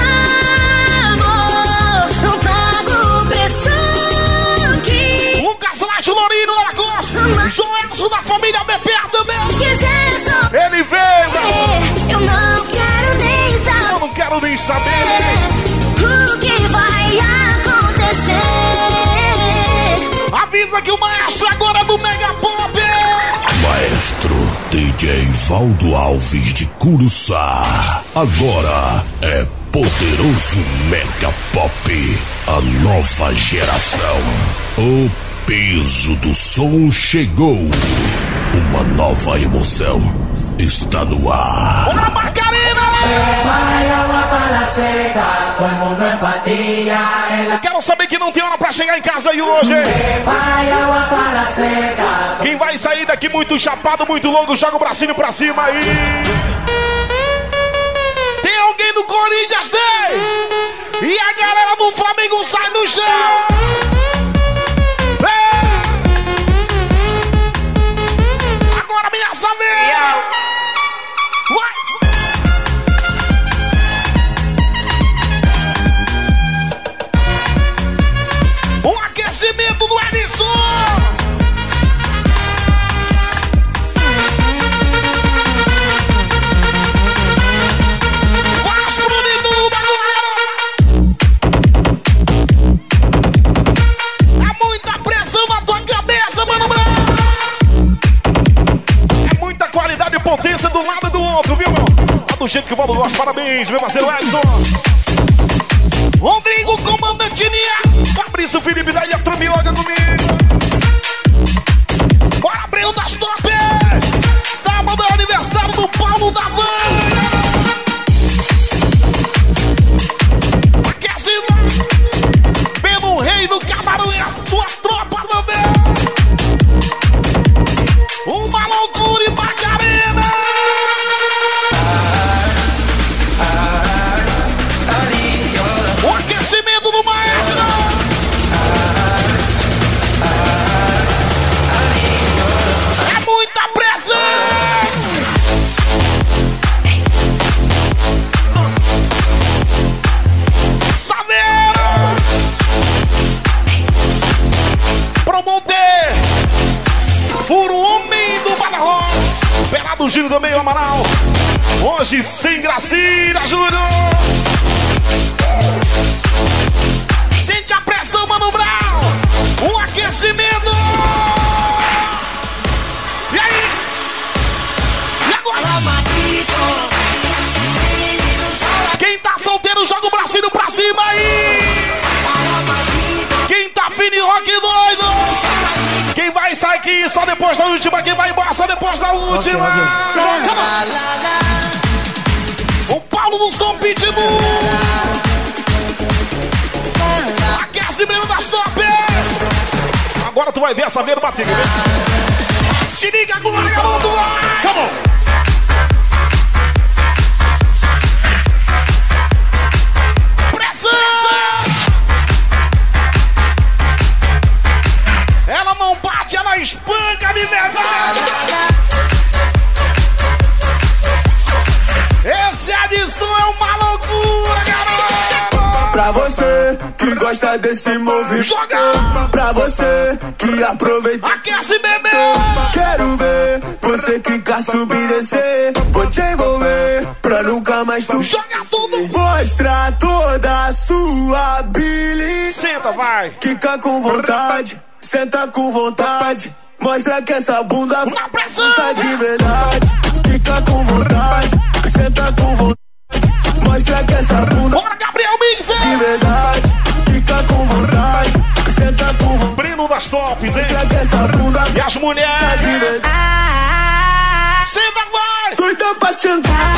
amor, não pago o preço que Lucas Lacho Lorino lá na costa. Joelson da família BP também. quiser só. Ele veio. Eu não quero nem saber. Eu não quero nem saber o que vai acontecer. Avisa que o maestro agora é do Mega Pop. Maestro DJ Valdo Alves de Curuçá. Agora é poderoso Mega Pop. A nova geração. O peso do som chegou. Uma nova emoção está no ar. Bora, Macarena! Quero saber que não tem hora pra chegar em casa aí hoje, hein? Quem vai sair daqui muito chapado, muito louco, joga o bracinho pra cima aí. Tem alguém do Corinthians, tem? E a galera do Flamengo sai no chão. Agora minha saber. Um aquecimento do Edson. Mais bonito do bagulho. É muita pressão na tua cabeça, Mano Brown. É muita qualidade e potência do lado e do outro, viu, meu? Tá do jeito que o Valdo gosta. Parabéns, meu parceiro Edson. Rodrigo, comandante Nia. Fabrício, Felipe, daí a Trumioga comigo. Bora, Breno das Topes. Sábado é aniversário do Paulo da Van. Aquecida. Pelo rei do camarão e a sua tropa também. Uma loucura e Macarena. O aquecimento do maestro. É muita pressão. Saveiro. Promoter. Por um homem do Badarró. Pelado Giro também, o Amaral. Hoje sem Gracilha, Júnior. Sente a pressão, Mano Brown. Um aquecimento. E aí? E agora? Quem tá solteiro, joga o bracinho pra cima aí. Quem tá fino e rock doido. Quem vai sair aqui só depois da última. Quem vai embora só depois da última. O Paulo no som Pitbull. Aquecimento das Topes. Agora tu vai ver a Saveiro bater, né? Se liga agora, garoto! Come on! Pressão! Ela não bate, ela espanca de verdade! Essa edição é uma loucura, garoto! Pra você que gosta desse movimento, joga! Pra você que aproveita, aquece, bebê! Quero ver você quicar, subir e descer. Vou te envolver pra nunca mais tu joga tudo! Mostra toda a sua habilidade. Senta, vai! Quica com vontade, senta com vontade. Mostra que essa bunda força de verdade. Quica com vontade, senta com vontade. Mostra que essa bunda. Bora, Gabriel Mixer! De verdade, fica com vontade. Senta com vontade. Breno das tops, hein? Mostra que essa bunda. E as mulheres! De verdade. Senta, vai! Doida pra sentar.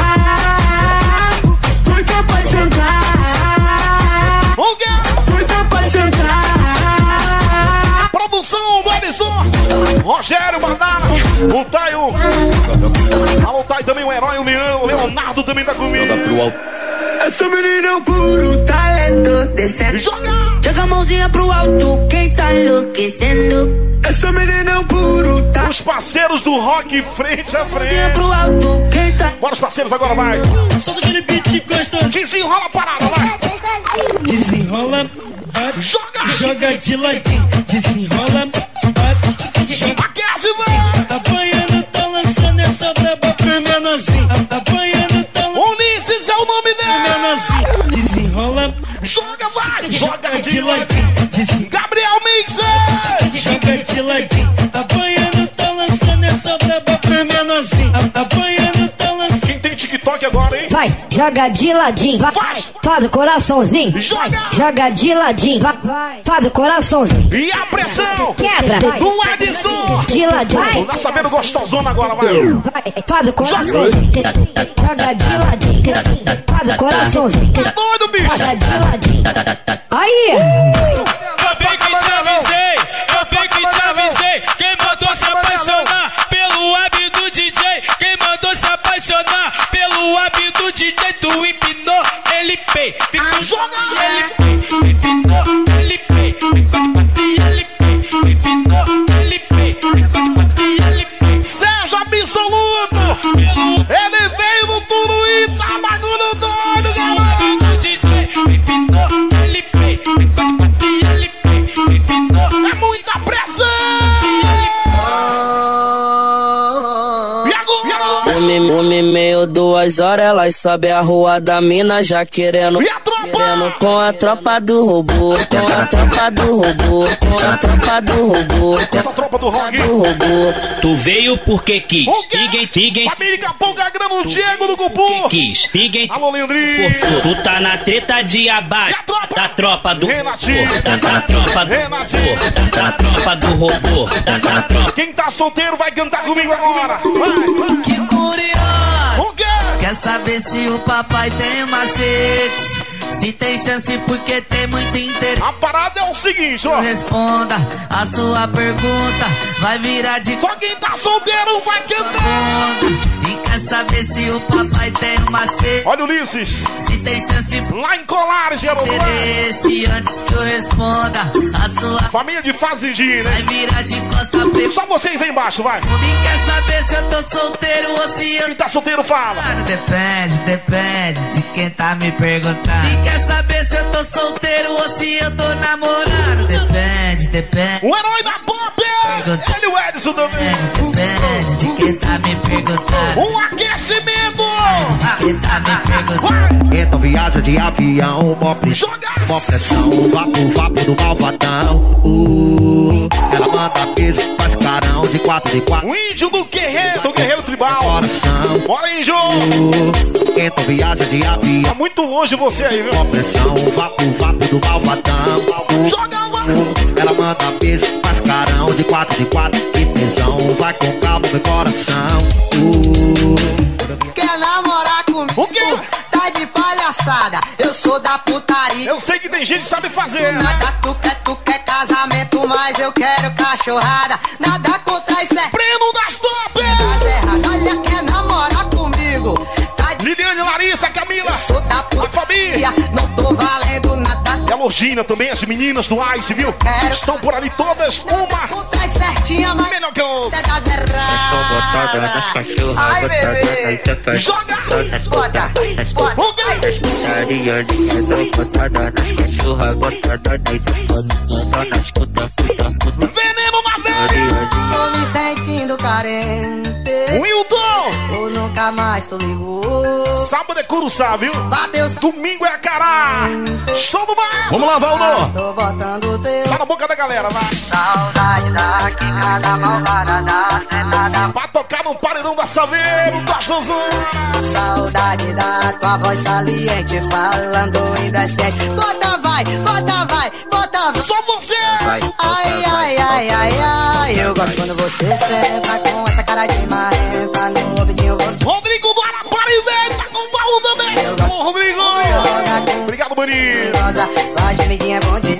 Doida pra sentar. O quê? Doida pra sentar. Produção do Alisson, Rogério Bandara, o Taio. Alô, Taio também, o herói, o Leonardo também tá comigo. Essa menina é um puro talento. Descendo. Joga a mãozinha pro alto, quem tá enlouquecendo. Essa menina é um puro talento. Os parceiros do rock frente a frente. Pro alto, quem tá... Bora os parceiros agora, vai. Solta aquele beat gostoso. Desenrola a parada, vai. Desenrola. Joga de ladinho, desenrola, bate, joga. Aquece, vai! Apanhando, tá lançando essa braba pro menorzinho. Apanhando, tá lançando. Ulisses é o nome dele! Menorzinho, desenrola. Joga, vai! Joga de ladinho, Gabriel Mixer! Joga de ladinho. Apanhando, tá lançando essa braba pro menorzinho. Apanhando, tá lançando. Quem tem TikTok agora, hein? Vai, joga de ladinho, vai, faz o coraçãozinho. Joga de ladinho, vai, faz o coraçãozinho. E a pressão quebra do Edson. De ladinho. Tá sabendo gostosona agora, vai. Faz o coraçãozinho. Joga de ladinho, faz o coraçãozinho. Tá doido, bicho? Joga de ladinho. Aí. Eu bem que te avisei, eu bem que te avisei. Quem mandou se apaixonar pelo hábito do DJ? Quem mandou se apaixonar pelo hábito do DJ? Tu empinou, ele pei. Joga! Ele pei, empinou, ele pei. Ele pei, empinou, ele pei. Ele pei. Sérgio Absoluto! Ele veio no Turuí, tá bagulho doido, galera! Do DJ, empinou, ele pei. Ele pei, empinou. É muita pressão! Uma e meia, 2 horas, elas sobem a rua da mina já querendo. E a tropa? Querendo com a tropa do robô, com a tropa do robô, com a tropa do robô. Essa tropa do rock. Tu veio porque quis. Ninguém. Família Capão Grama, o Diego do Cupu. Quis. Ninguém. Alô, Leandrinho. Tu tá na treta de abaixo. Da tropa do Renatinho. Da tropa do Renatinho. Da tropa do robô. Da tropa. Quem tá solteiro vai cantar comigo agora. Vai. Que curioso. O quê? Quer saber se o papai tem macete? Se tem chance porque tem muito interesse. A parada é o seguinte, ó. Responda a sua pergunta. Vai virar de... Só quem tá solteiro vai cantar. E quer saber se o papai tem macete? Olha o Ulisses. Se tem chance... Lá em Colares, garoto. Interesse antes que eu responda a sua... Família de Fazendinha, né? Vai virar de costa pra... Só vocês aí embaixo, vai. E quer saber se eu tô solteiro ou se eu... Quem tá solteiro fala. Depende de quem tá me perguntando. E quer saber se eu tô solteiro ou se eu tô namorando? Depende. O herói da pop! Ele o Edson também. Depende de quem tá me perguntando. Um aquecimento! Quem tá me perguntando. Então viaja de avião, mó pressão, vapo do malvadão. Ela manda beijo, faz carão de 4x4. O índio do guerreiro tribal. Coração. Bora, índio! Então viaja de avião. Tá muito longe você aí, viu? Mó pressão, vapo do malvadão. Joga lá! Ela manda beijo, faz carão de 4x4. Que tesão, vai com calma no meu coração. Quer namorar comigo? O quê? Tá de palhaçada. namorada, eu sou da putaria. Eu sei que tem gente que sabe fazer. Nada tu quer casamento, mas eu quero cachorrada. Nada contra isso é primo das top. Olha, quer namorar comigo? Liliane, Larissa, Camila, eu sou da a família. Não tô valendo nada. E a Logina também, as meninas do Ice, viu? Estão por ali todas, uma contra certinha, mas melhor que a outra. Botada nas cachorras, ai, botada bebê. nas secas. Joga! Nas putarias, botada nas cachorras, botada nas secas. Só nas puta. Veneno na veia! Tô me sentindo carente. Wildon! Ou nunca mais tu ligou. Sábado é Curuçá, viu? Bateu. Domingo é Acará. Show do mar! Vamos lá, Valdo! Tô botando o teu. Tá na boca da galera, vai. Saudade da quicada malvada da sentada. Pra tocar no paredão da Saveiro, da Josana. Saudade da tua voz saliente, falando indecente. Bota vai, bota vai, bota vai. Só você! Ai, eu gosto quando você senta com essa cara de marrenta no ouvidinho você. Rodrigo do Arapari, velho, tá com o Valdo também. Ô, Rodrigo! Obrigado, maninho. Tua gemidinha é bom de...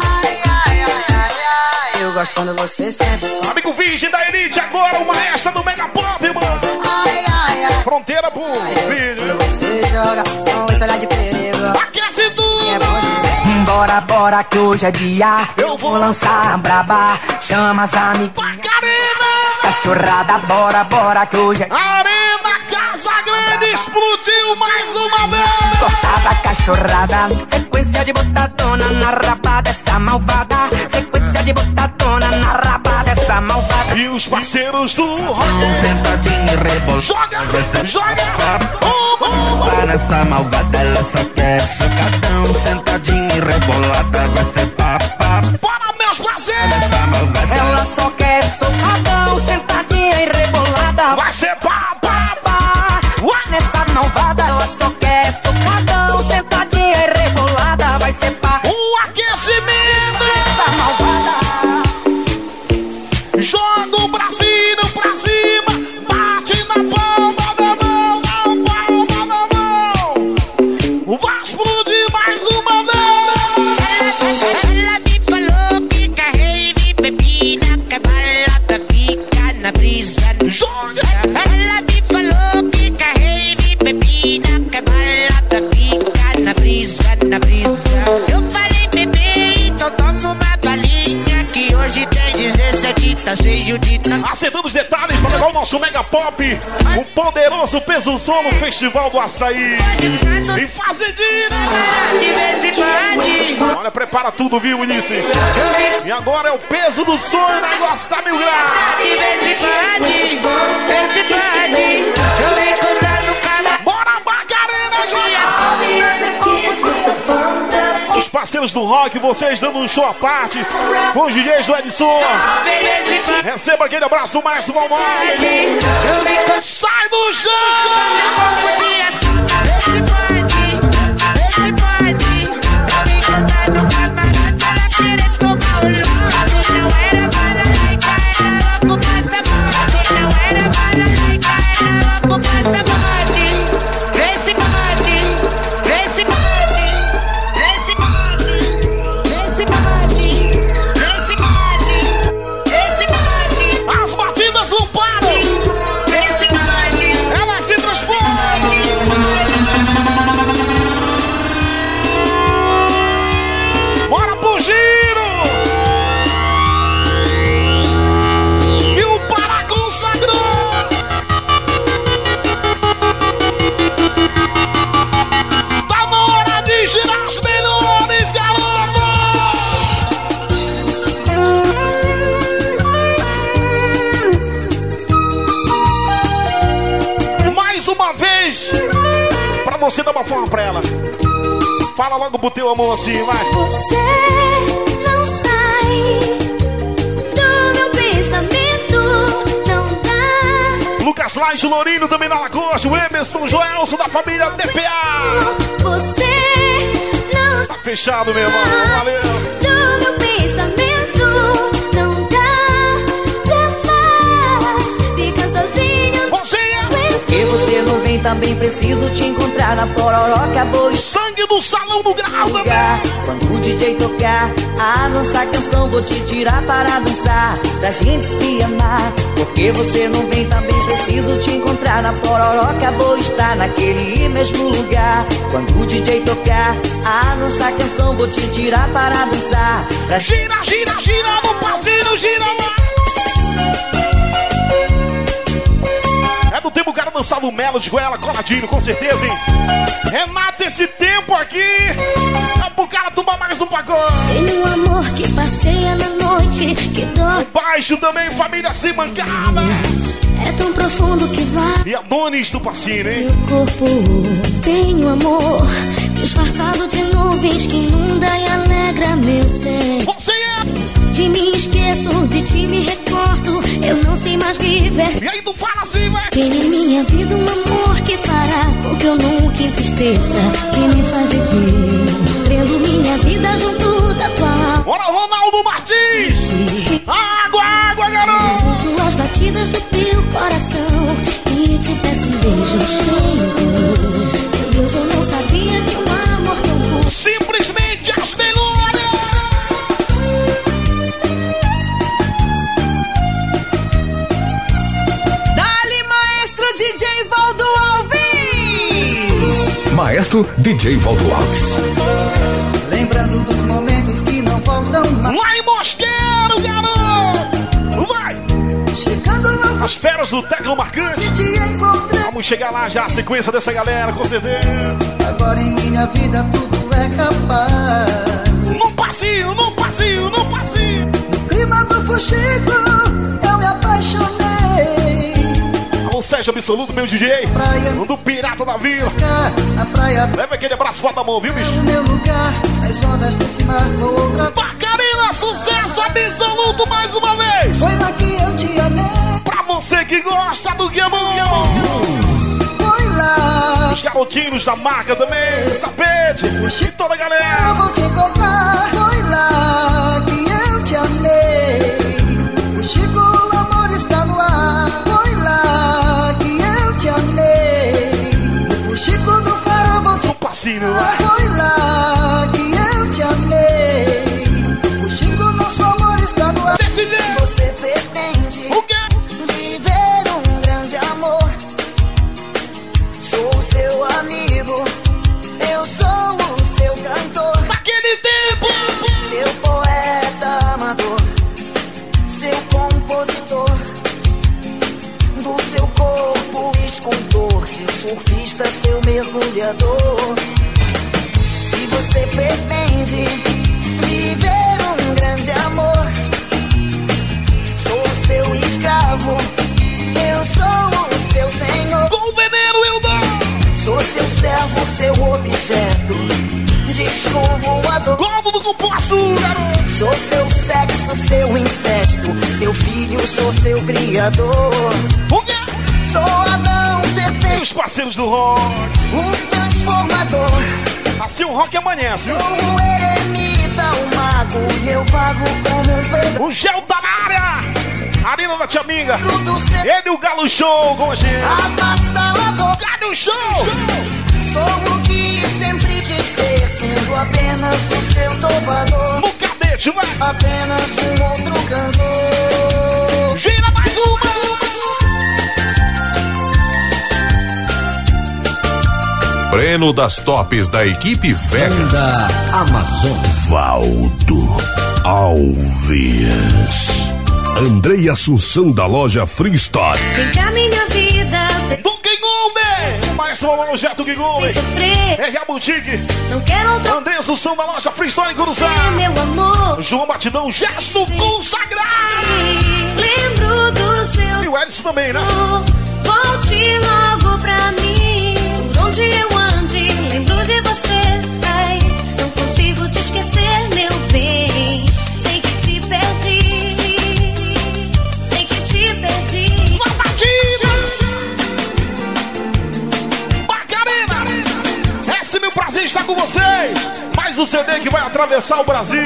Eu gosto quando você senta. Amigo virgem da Elite, agora o maestro do Mega Pop, mano. Fronteira pro vídeo. Você joga com esse olhar de perigo. Aquece tudo. É bom de... Bora, que hoje é dia. Eu vou lançar a braba. Chama as amigas. Cachorrada, bora, que hoje é... Arena Casa Grande explodiu mais uma vez. Gostar da cachorrada. Sequência de botadona na raba dessa malvada. Sequência de botadona na raba dessa malvada. E os parceiros do rock. Sentadinho e rebolado. Joga. Vai nessa malvada, ela só quer socadão. Sentadinho e rebolada, vai ser papá. Bora, meus parceiros. Ela só quer socadão. Sentadinha e rebolada, vai ser papá. Nessa malvada, ela só quer socadão. Sentadinha e rebolada, vai ser pá. Aquecimento. Nessa malvada. Joga o bracinho pra cima. Bate na palma da mão. Na palma da mão. Vai explodir mais uma vez. Ela me falou que carrei de bebida, que a balada fica na brisa. Joga. Ela me falou que carrei de bebida, que a balada fica na brisa, na brisa. Eu falei, bebê, então toma uma balinha, que hoje tem 17, tá cheio de... Acertando os detalhes para levar o nosso Mega Pop, o poderoso peso som no Festival do Açaí. E fazendinha. De vez em quando. Olha, prepara tudo, viu, Ulisses? E agora é o peso do som e o negócio tá 1000 graus. De vez em quando, eu vou encontrar no canal. Bora, Macarena, os parceiros do rock, vocês dando um show à parte com os DJs do Edson. Receba aquele abraço do Maestro Valmar. Sai do chão! As batidas não param! Elas se transformam! Bora pro giro! E o Pará consagrou! Tá na hora de girar os melhores, garoto! Mais uma vez, pra você dar uma forma pra ela. Fala logo pro teu amor assim, vai. Você não sai do meu pensamento, não dá. Lucas Laje, Lourinho também na Lagosta. O Emerson Joelson da família DPA. Você não tá fechado, meu irmão. Valeu. Do meu pensamento, não dá. Jamais fica sozinho. Você E você não vem também, preciso te encontrar na pororoca boa. Sangue no salão do grau também. Quando o DJ tocar a nossa canção, vou te tirar para dançar, pra gente se amar. Porque você não vem, também preciso te encontrar. Na Pororoca vou estar naquele mesmo lugar. Quando o DJ tocar a nossa canção, vou te tirar para dançar, pra... Gira, gira, gira no passinho, gira lá. É do tempo o cara dançava o Melody com ela, coladinho, com certeza, hein? Renata, esse tempo aqui é pro cara tomar mais um pacote. Tem um amor que passeia na noite, que dói. Baixo também, família sem mancada. É tão profundo que vai. E a Donis do passinho, hein? Meu corpo tem um amor disfarçado de nuvens que inunda e alegra meu ser. Você é... De mim esqueço, de ti me recordo, eu não sei mais viver. E aí tu fala assim, vai. Tem em minha vida um amor que fará com que eu nunca entristeça, que me faz viver. Prendo minha vida junto da tua. Bora, Ronaldo Martins! Água, água, garoto! Sinto as batidas do teu coração e te peço um beijo cheio de amor. Meu Deus, eu não sabia que um amor tão puro. Simplesmente as melhores! DJ Valdo Alves! Maestro DJ Valdo Alves. Lembrando dos momentos que não voltam mais. Lá em Mosqueiro, garoto! Vai! Chegando as feras do Tecno Marcante. Vamos chegar lá já, a sequência dessa galera, com certeza. Agora em minha vida tudo é capaz. No passinho, no passinho, no passinho. No clima do fuxico eu me apaixonei. Alô, Sérgio Absoluto, meu DJ. Um do Pirata da Vila. A praia. Leva aquele abraço forte da mão, viu, bicho? É o meu lugar, as ondas desse mar vou outra. Bacarina, sucesso absoluto mais uma vez. Foi lá que eu te amei. Pra você que gosta do que é bom. Foi lá. Os garotinhos da marca também, Sapete, e toda a galera. Eu vou te contar. Foi lá que eu te amei. O Chico, o amor está no ar. Foi lá que eu te amei. O Chico do farol vou te contar. Foi lá que eu te amei. O Chico, nosso amor está no ar. Se você pretende viver um grande amor, sou o seu amigo, eu sou o seu cantor. Naquele tempo, seu poeta amador, seu compositor, do seu corpo escultor, seu surfista, seu mergulhador. Se você pretende viver um grande amor, sou o seu escravo, eu sou o seu senhor. Com veneno eu dou. Sou seu servo, seu objeto, disco voador. Como do composto, garoto. Sou seu sexo, seu incesto, seu filho, sou seu criador. O quê? Sou Adão perfeito, os parceiros do rock, o transformador. Assim o rock amanhece, viu? Sou o eremita, o mago, eu vago como um pedro. O Gel tá na área. Arena da Tia Minga. Ele e o Galo Show com a gente. Avassalador. Galo Show. Sou o que sempre quis ser, sendo apenas o seu trovador. No cadete, vai. Apenas um outro cantor. Gira mais uma. Breno das tops da equipe Vega. Da Amazon. Valdo Alves. Andrei Assunção da loja Freestyle. Vem cá, minha vida. Do King Gold. Maestro Projeto King Gold. É a Boutique. Não quero outro. Andrei Assunção da loja Freestyle em Curuçá. Meu amor. João Batidão, gesto consagrado. Lembro do seu. E o Edson também, né? Volte logo pra mim. Por onde eu ande, lembro de você. Ai, não consigo te esquecer, meu bem. Sei que te perdi. Sei que te perdi. Uma batida! Bacarina! Esse é meu prazer estar com vocês. Mais um CD que vai atravessar o Brasil.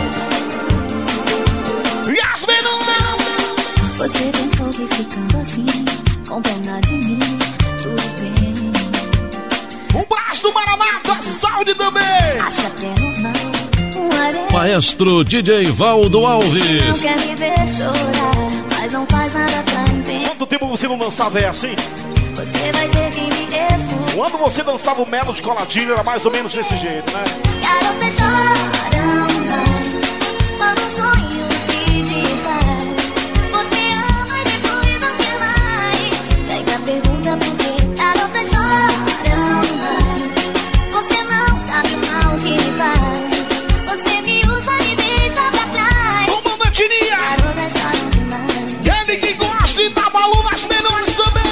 Yasmin! Você pensou que ficando assim, com pena de mim, tudo bem. Um braço do Maranata, saúde também. Acha que é normal. Maestro DJ Valdo Não Alves. quer me ver chorar, mas não faz nada pra entender. Quanto tempo você não dançava assim? Você vai ter que me escutar. Quando você dançava o Melo de Coladinho, era mais ou menos desse jeito, né? Garota chora, quando o sonho se desfaz. Você ama e depois não quer mais. Pega a pergunta por quê? Garota chora, você não sabe mal o que faz. Você me usa e deixa pra trás. Comandantinia! Garota chora demais. Ele que gosta e dá valor nas melhores também.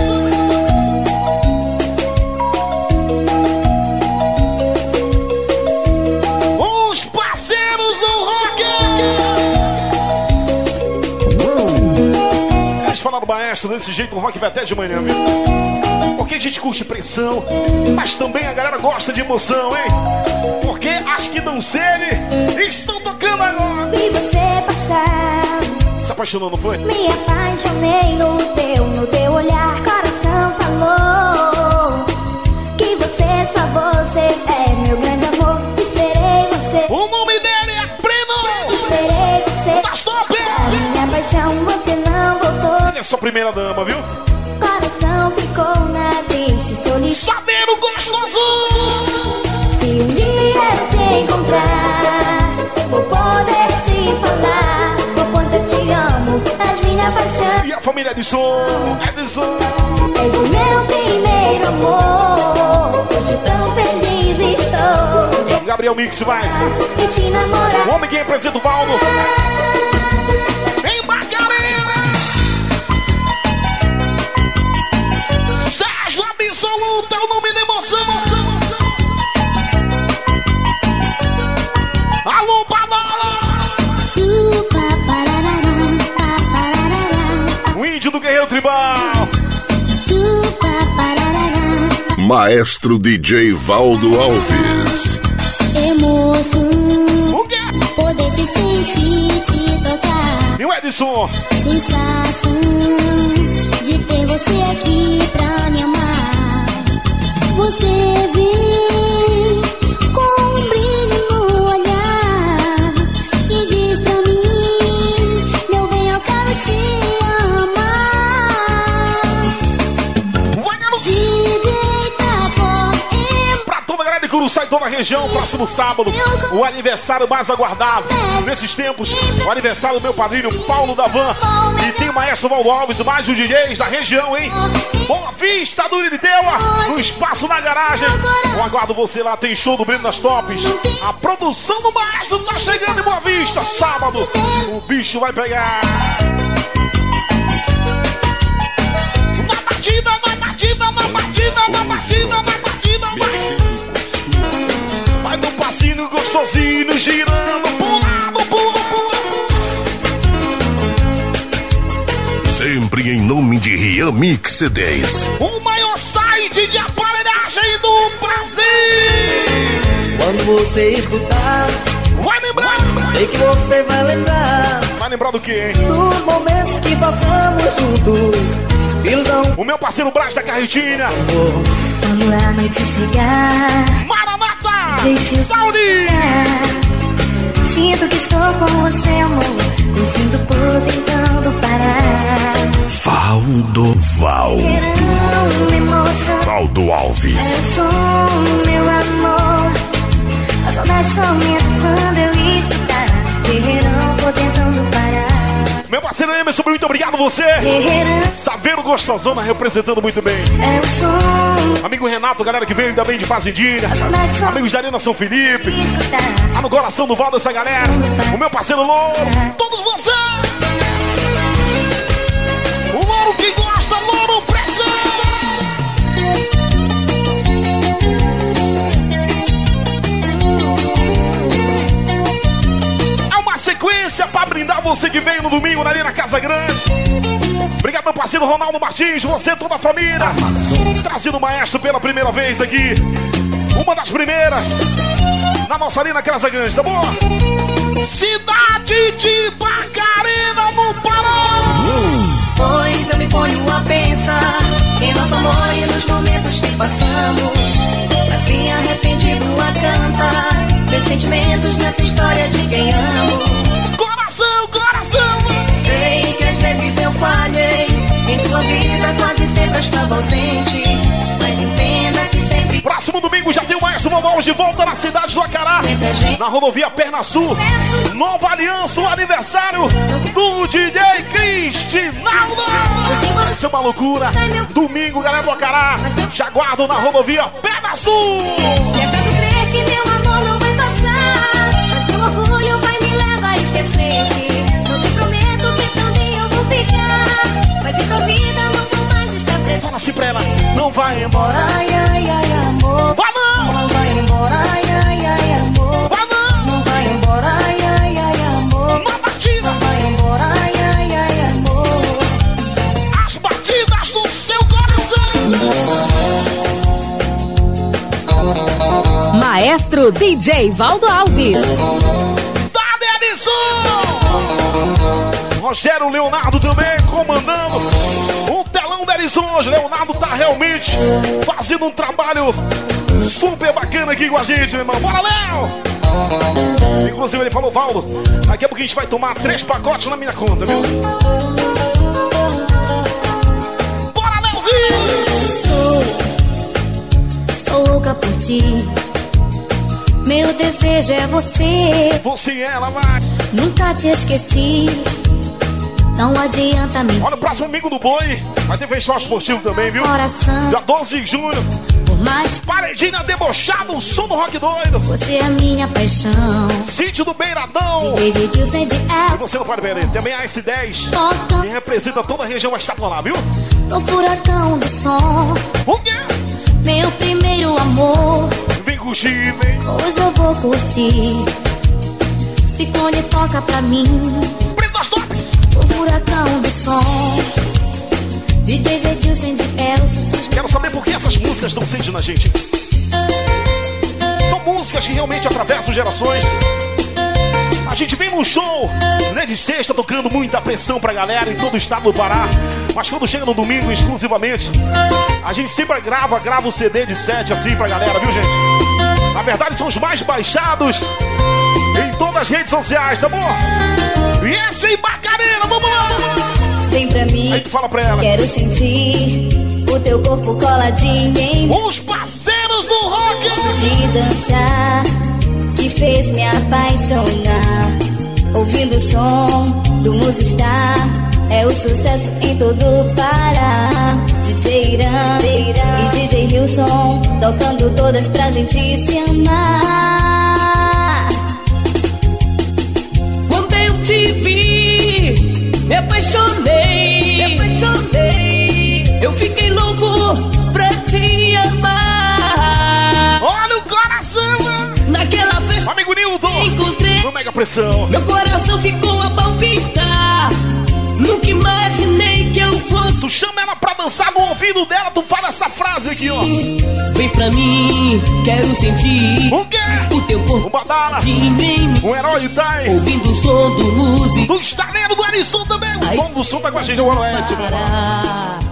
Os parceiros do rock. Eles falaram maestro, desse jeito o rock vai até de manhã, viu? Porque a gente curte pressão, mas também a galera gosta de emoção, hein? Porque as que não serem estão tocando agora. Vi você passar, Se apaixonou, não foi? me apaixonei no teu olhar. Coração falou que só você é meu grande amor. Esperei você. O nome dele é Breno. Esperei você. Tá stop! A minha paixão você não voltou. Ele é sua primeira dama, viu? Coração ficou na triste solidão. Sabendo gostoso! Se um dia eu te encontrar, vou poder te falar o quanto eu te amo, és minha paixão. E a família Edson? És o meu primeiro amor. Hoje tão feliz estou. Gabriel Mix, vai! E te namorar. O homem que representa o Valdo. Em Macarena! Sérgio Absoluto é o nome da emoção. Alô, Banana! O índio do Guerreiro Tribal. Maestro DJ Valdo Alves. Emoção. O quê? Poder te sentir, te tocar. E o Edson? Sensação de ter você aqui pra me amar. Você vem com um brilho no olhar e diz pra mim, meu bem, eu quero te amar. Vai, garoto! DJ Tapó, Pra toda a galera de Curuçá e toda a região, próximo sábado, o aniversário mais aguardado nesses tempos, o aniversário do meu padrinho Paulo da Van. E tem o maestro Valdo Alves, mais os DJs da região, hein? Boa Vista do Iriteua, no espaço na garagem. Eu aguardo você lá, tem show do Breno das Tops. A produção do maestro tá chegando em Boa Vista, sábado. O bicho vai pegar. Na batida, na batida, na batida, na batida, na batida, vai no passinho gostosinho, girando, pulando, pula. Sempre em nome de Rian Mix CDs. O maior site de aparelhagem do Brasil. Quando você escutar, vai lembrar. sei que você vai lembrar. Vai lembrar do que, hein? Dos momentos que passamos juntos. Ilusão. O meu parceiro Brás da Carretinha. quando a noite chegar, Maranata! Disse Saúde! Sinto que estou com você, amor. Curtindo por tentando parar. Valdo Val. Verão, emoção. Valdo Alves. É o som, meu amor. A saudade só aumenta quando eu escutar. Guerreirão, tô tentando parar. Meu parceiro Emerson, muito obrigado você. Guerreirão. Saveiro Gostosona representando muito bem. É o som. Amigo Renato, galera que veio ainda bem de Fazendinha. Só amigos da Arena São Felipe. Escutar. Tá no coração do Valdo essa galera. O meu parceiro Louro. Todos vocês. O Louro que gosta, Louro pressão. É uma sequência pra brindar você que veio no domingo ali na Casa Grande. Obrigado, meu parceiro Ronaldo Martins, você, toda a família. Trazendo o maestro pela primeira vez aqui. Uma das primeiras na nossa Arena Casa Grande, tá bom? Cidade de Macarena, no Pará. Pois eu me ponho a pensar em nosso amor e nos momentos que passamos. meus sentimentos nessa história de quem amo. Coração, coração! Sei que às vezes eu falhei, em sua vida quase sempre estava ausente, mas entenda que sempre... Próximo domingo já tem mais uma Mãos de volta na cidade do Acará, na rodovia Perna Sul. Nova Aliança, o aniversário do DJ Cristinaldo. Vai ser uma loucura. Domingo, galera do Acará, já aguardo na rodovia Perna Sul. E acaso crer que meu amor não vai passar, mas meu orgulho vai me levar a esquecer-te. Não te prometo que também eu vou ficar, mas em tua vida não vou mais estar presente. Fala assim pra ela, não vai embora. Ai, ai, ai, amor. Vai não! Não vai embora, ai, ai, ai, amor. Vai não! Não vai embora, ai, ai, ai, amor. Na batida! Não vai embora, ai, ai, ai, amor. As batidas do seu coração! Maestro DJ Valdo Alves. Dade Edson! Rogério Leonardo também comandando o telão da Edson hoje. Leonardo tá realmente fazendo um trabalho super bacana aqui com a gente, meu irmão. Bora, Léo! Inclusive ele falou, Valdo, daqui a pouco a gente vai tomar 3 pacotes na minha conta, viu? Bora, Léozinho! Sou louca por ti. Meu desejo é você. Você e ela, vai. Nunca te esqueci. Não adianta mentir. Olha, o próximo domingo do Boi vai ter festival esportivo também, viu? Coração. Dia 12 de junho. Por mais Paredinha debochada, o som do rock doido. você é a minha paixão. Sítio do Beiradão. DJ Edilson de E você não pode perder. Também a S10, Toca. que representa toda a região estadual, viu? No furacão do som. O quê? Meu primeiro amor. Vem curtir, vem. Hoje eu vou curtir. Ciclone toca pra mim. Prenda as tops. O furacão do som. DJs Edilson de Elcio. Quero saber por que essas músicas não sentem na gente. São músicas que realmente atravessam gerações. A gente vem num show, né, de sexta, tocando muita pressão pra galera em todo o estado do Pará. Mas quando chega no domingo, exclusivamente, a gente sempre grava o CD de 7 assim pra galera, viu, gente? Na verdade, são os mais baixados em todas as redes sociais, tá bom? E essa aí, Bacareira, vamos lá! Vem pra mim. Aí tu fala pra ela. Quero sentir o teu corpo coladinho em mim. Os parceiros do rock! De dançar, que fez me apaixonar. Ouvindo o som do Musistar, é o sucesso em todo o Pará. DJ Irã e DJ Hilson, tocando todas pra gente se amar. Quando eu te vi, me apaixonei. Eu fiquei louco pra te amar. Olha o coração! Naquela festa, amigo Nilton, encontrei no Mega Pressão. Meu coração ficou a palpitar. Nunca imaginei que eu fosse. Tu chama ela pra dançar no ouvido dela, tu fala essa frase aqui, ó. Vem pra mim, quero sentir o quê? O teu corpo, o Badala, o Herói Itai, ouvindo o som do músico, do estaleiro do Arisson também. O dono do som tá com a gente, o Aloésio, meu irmão.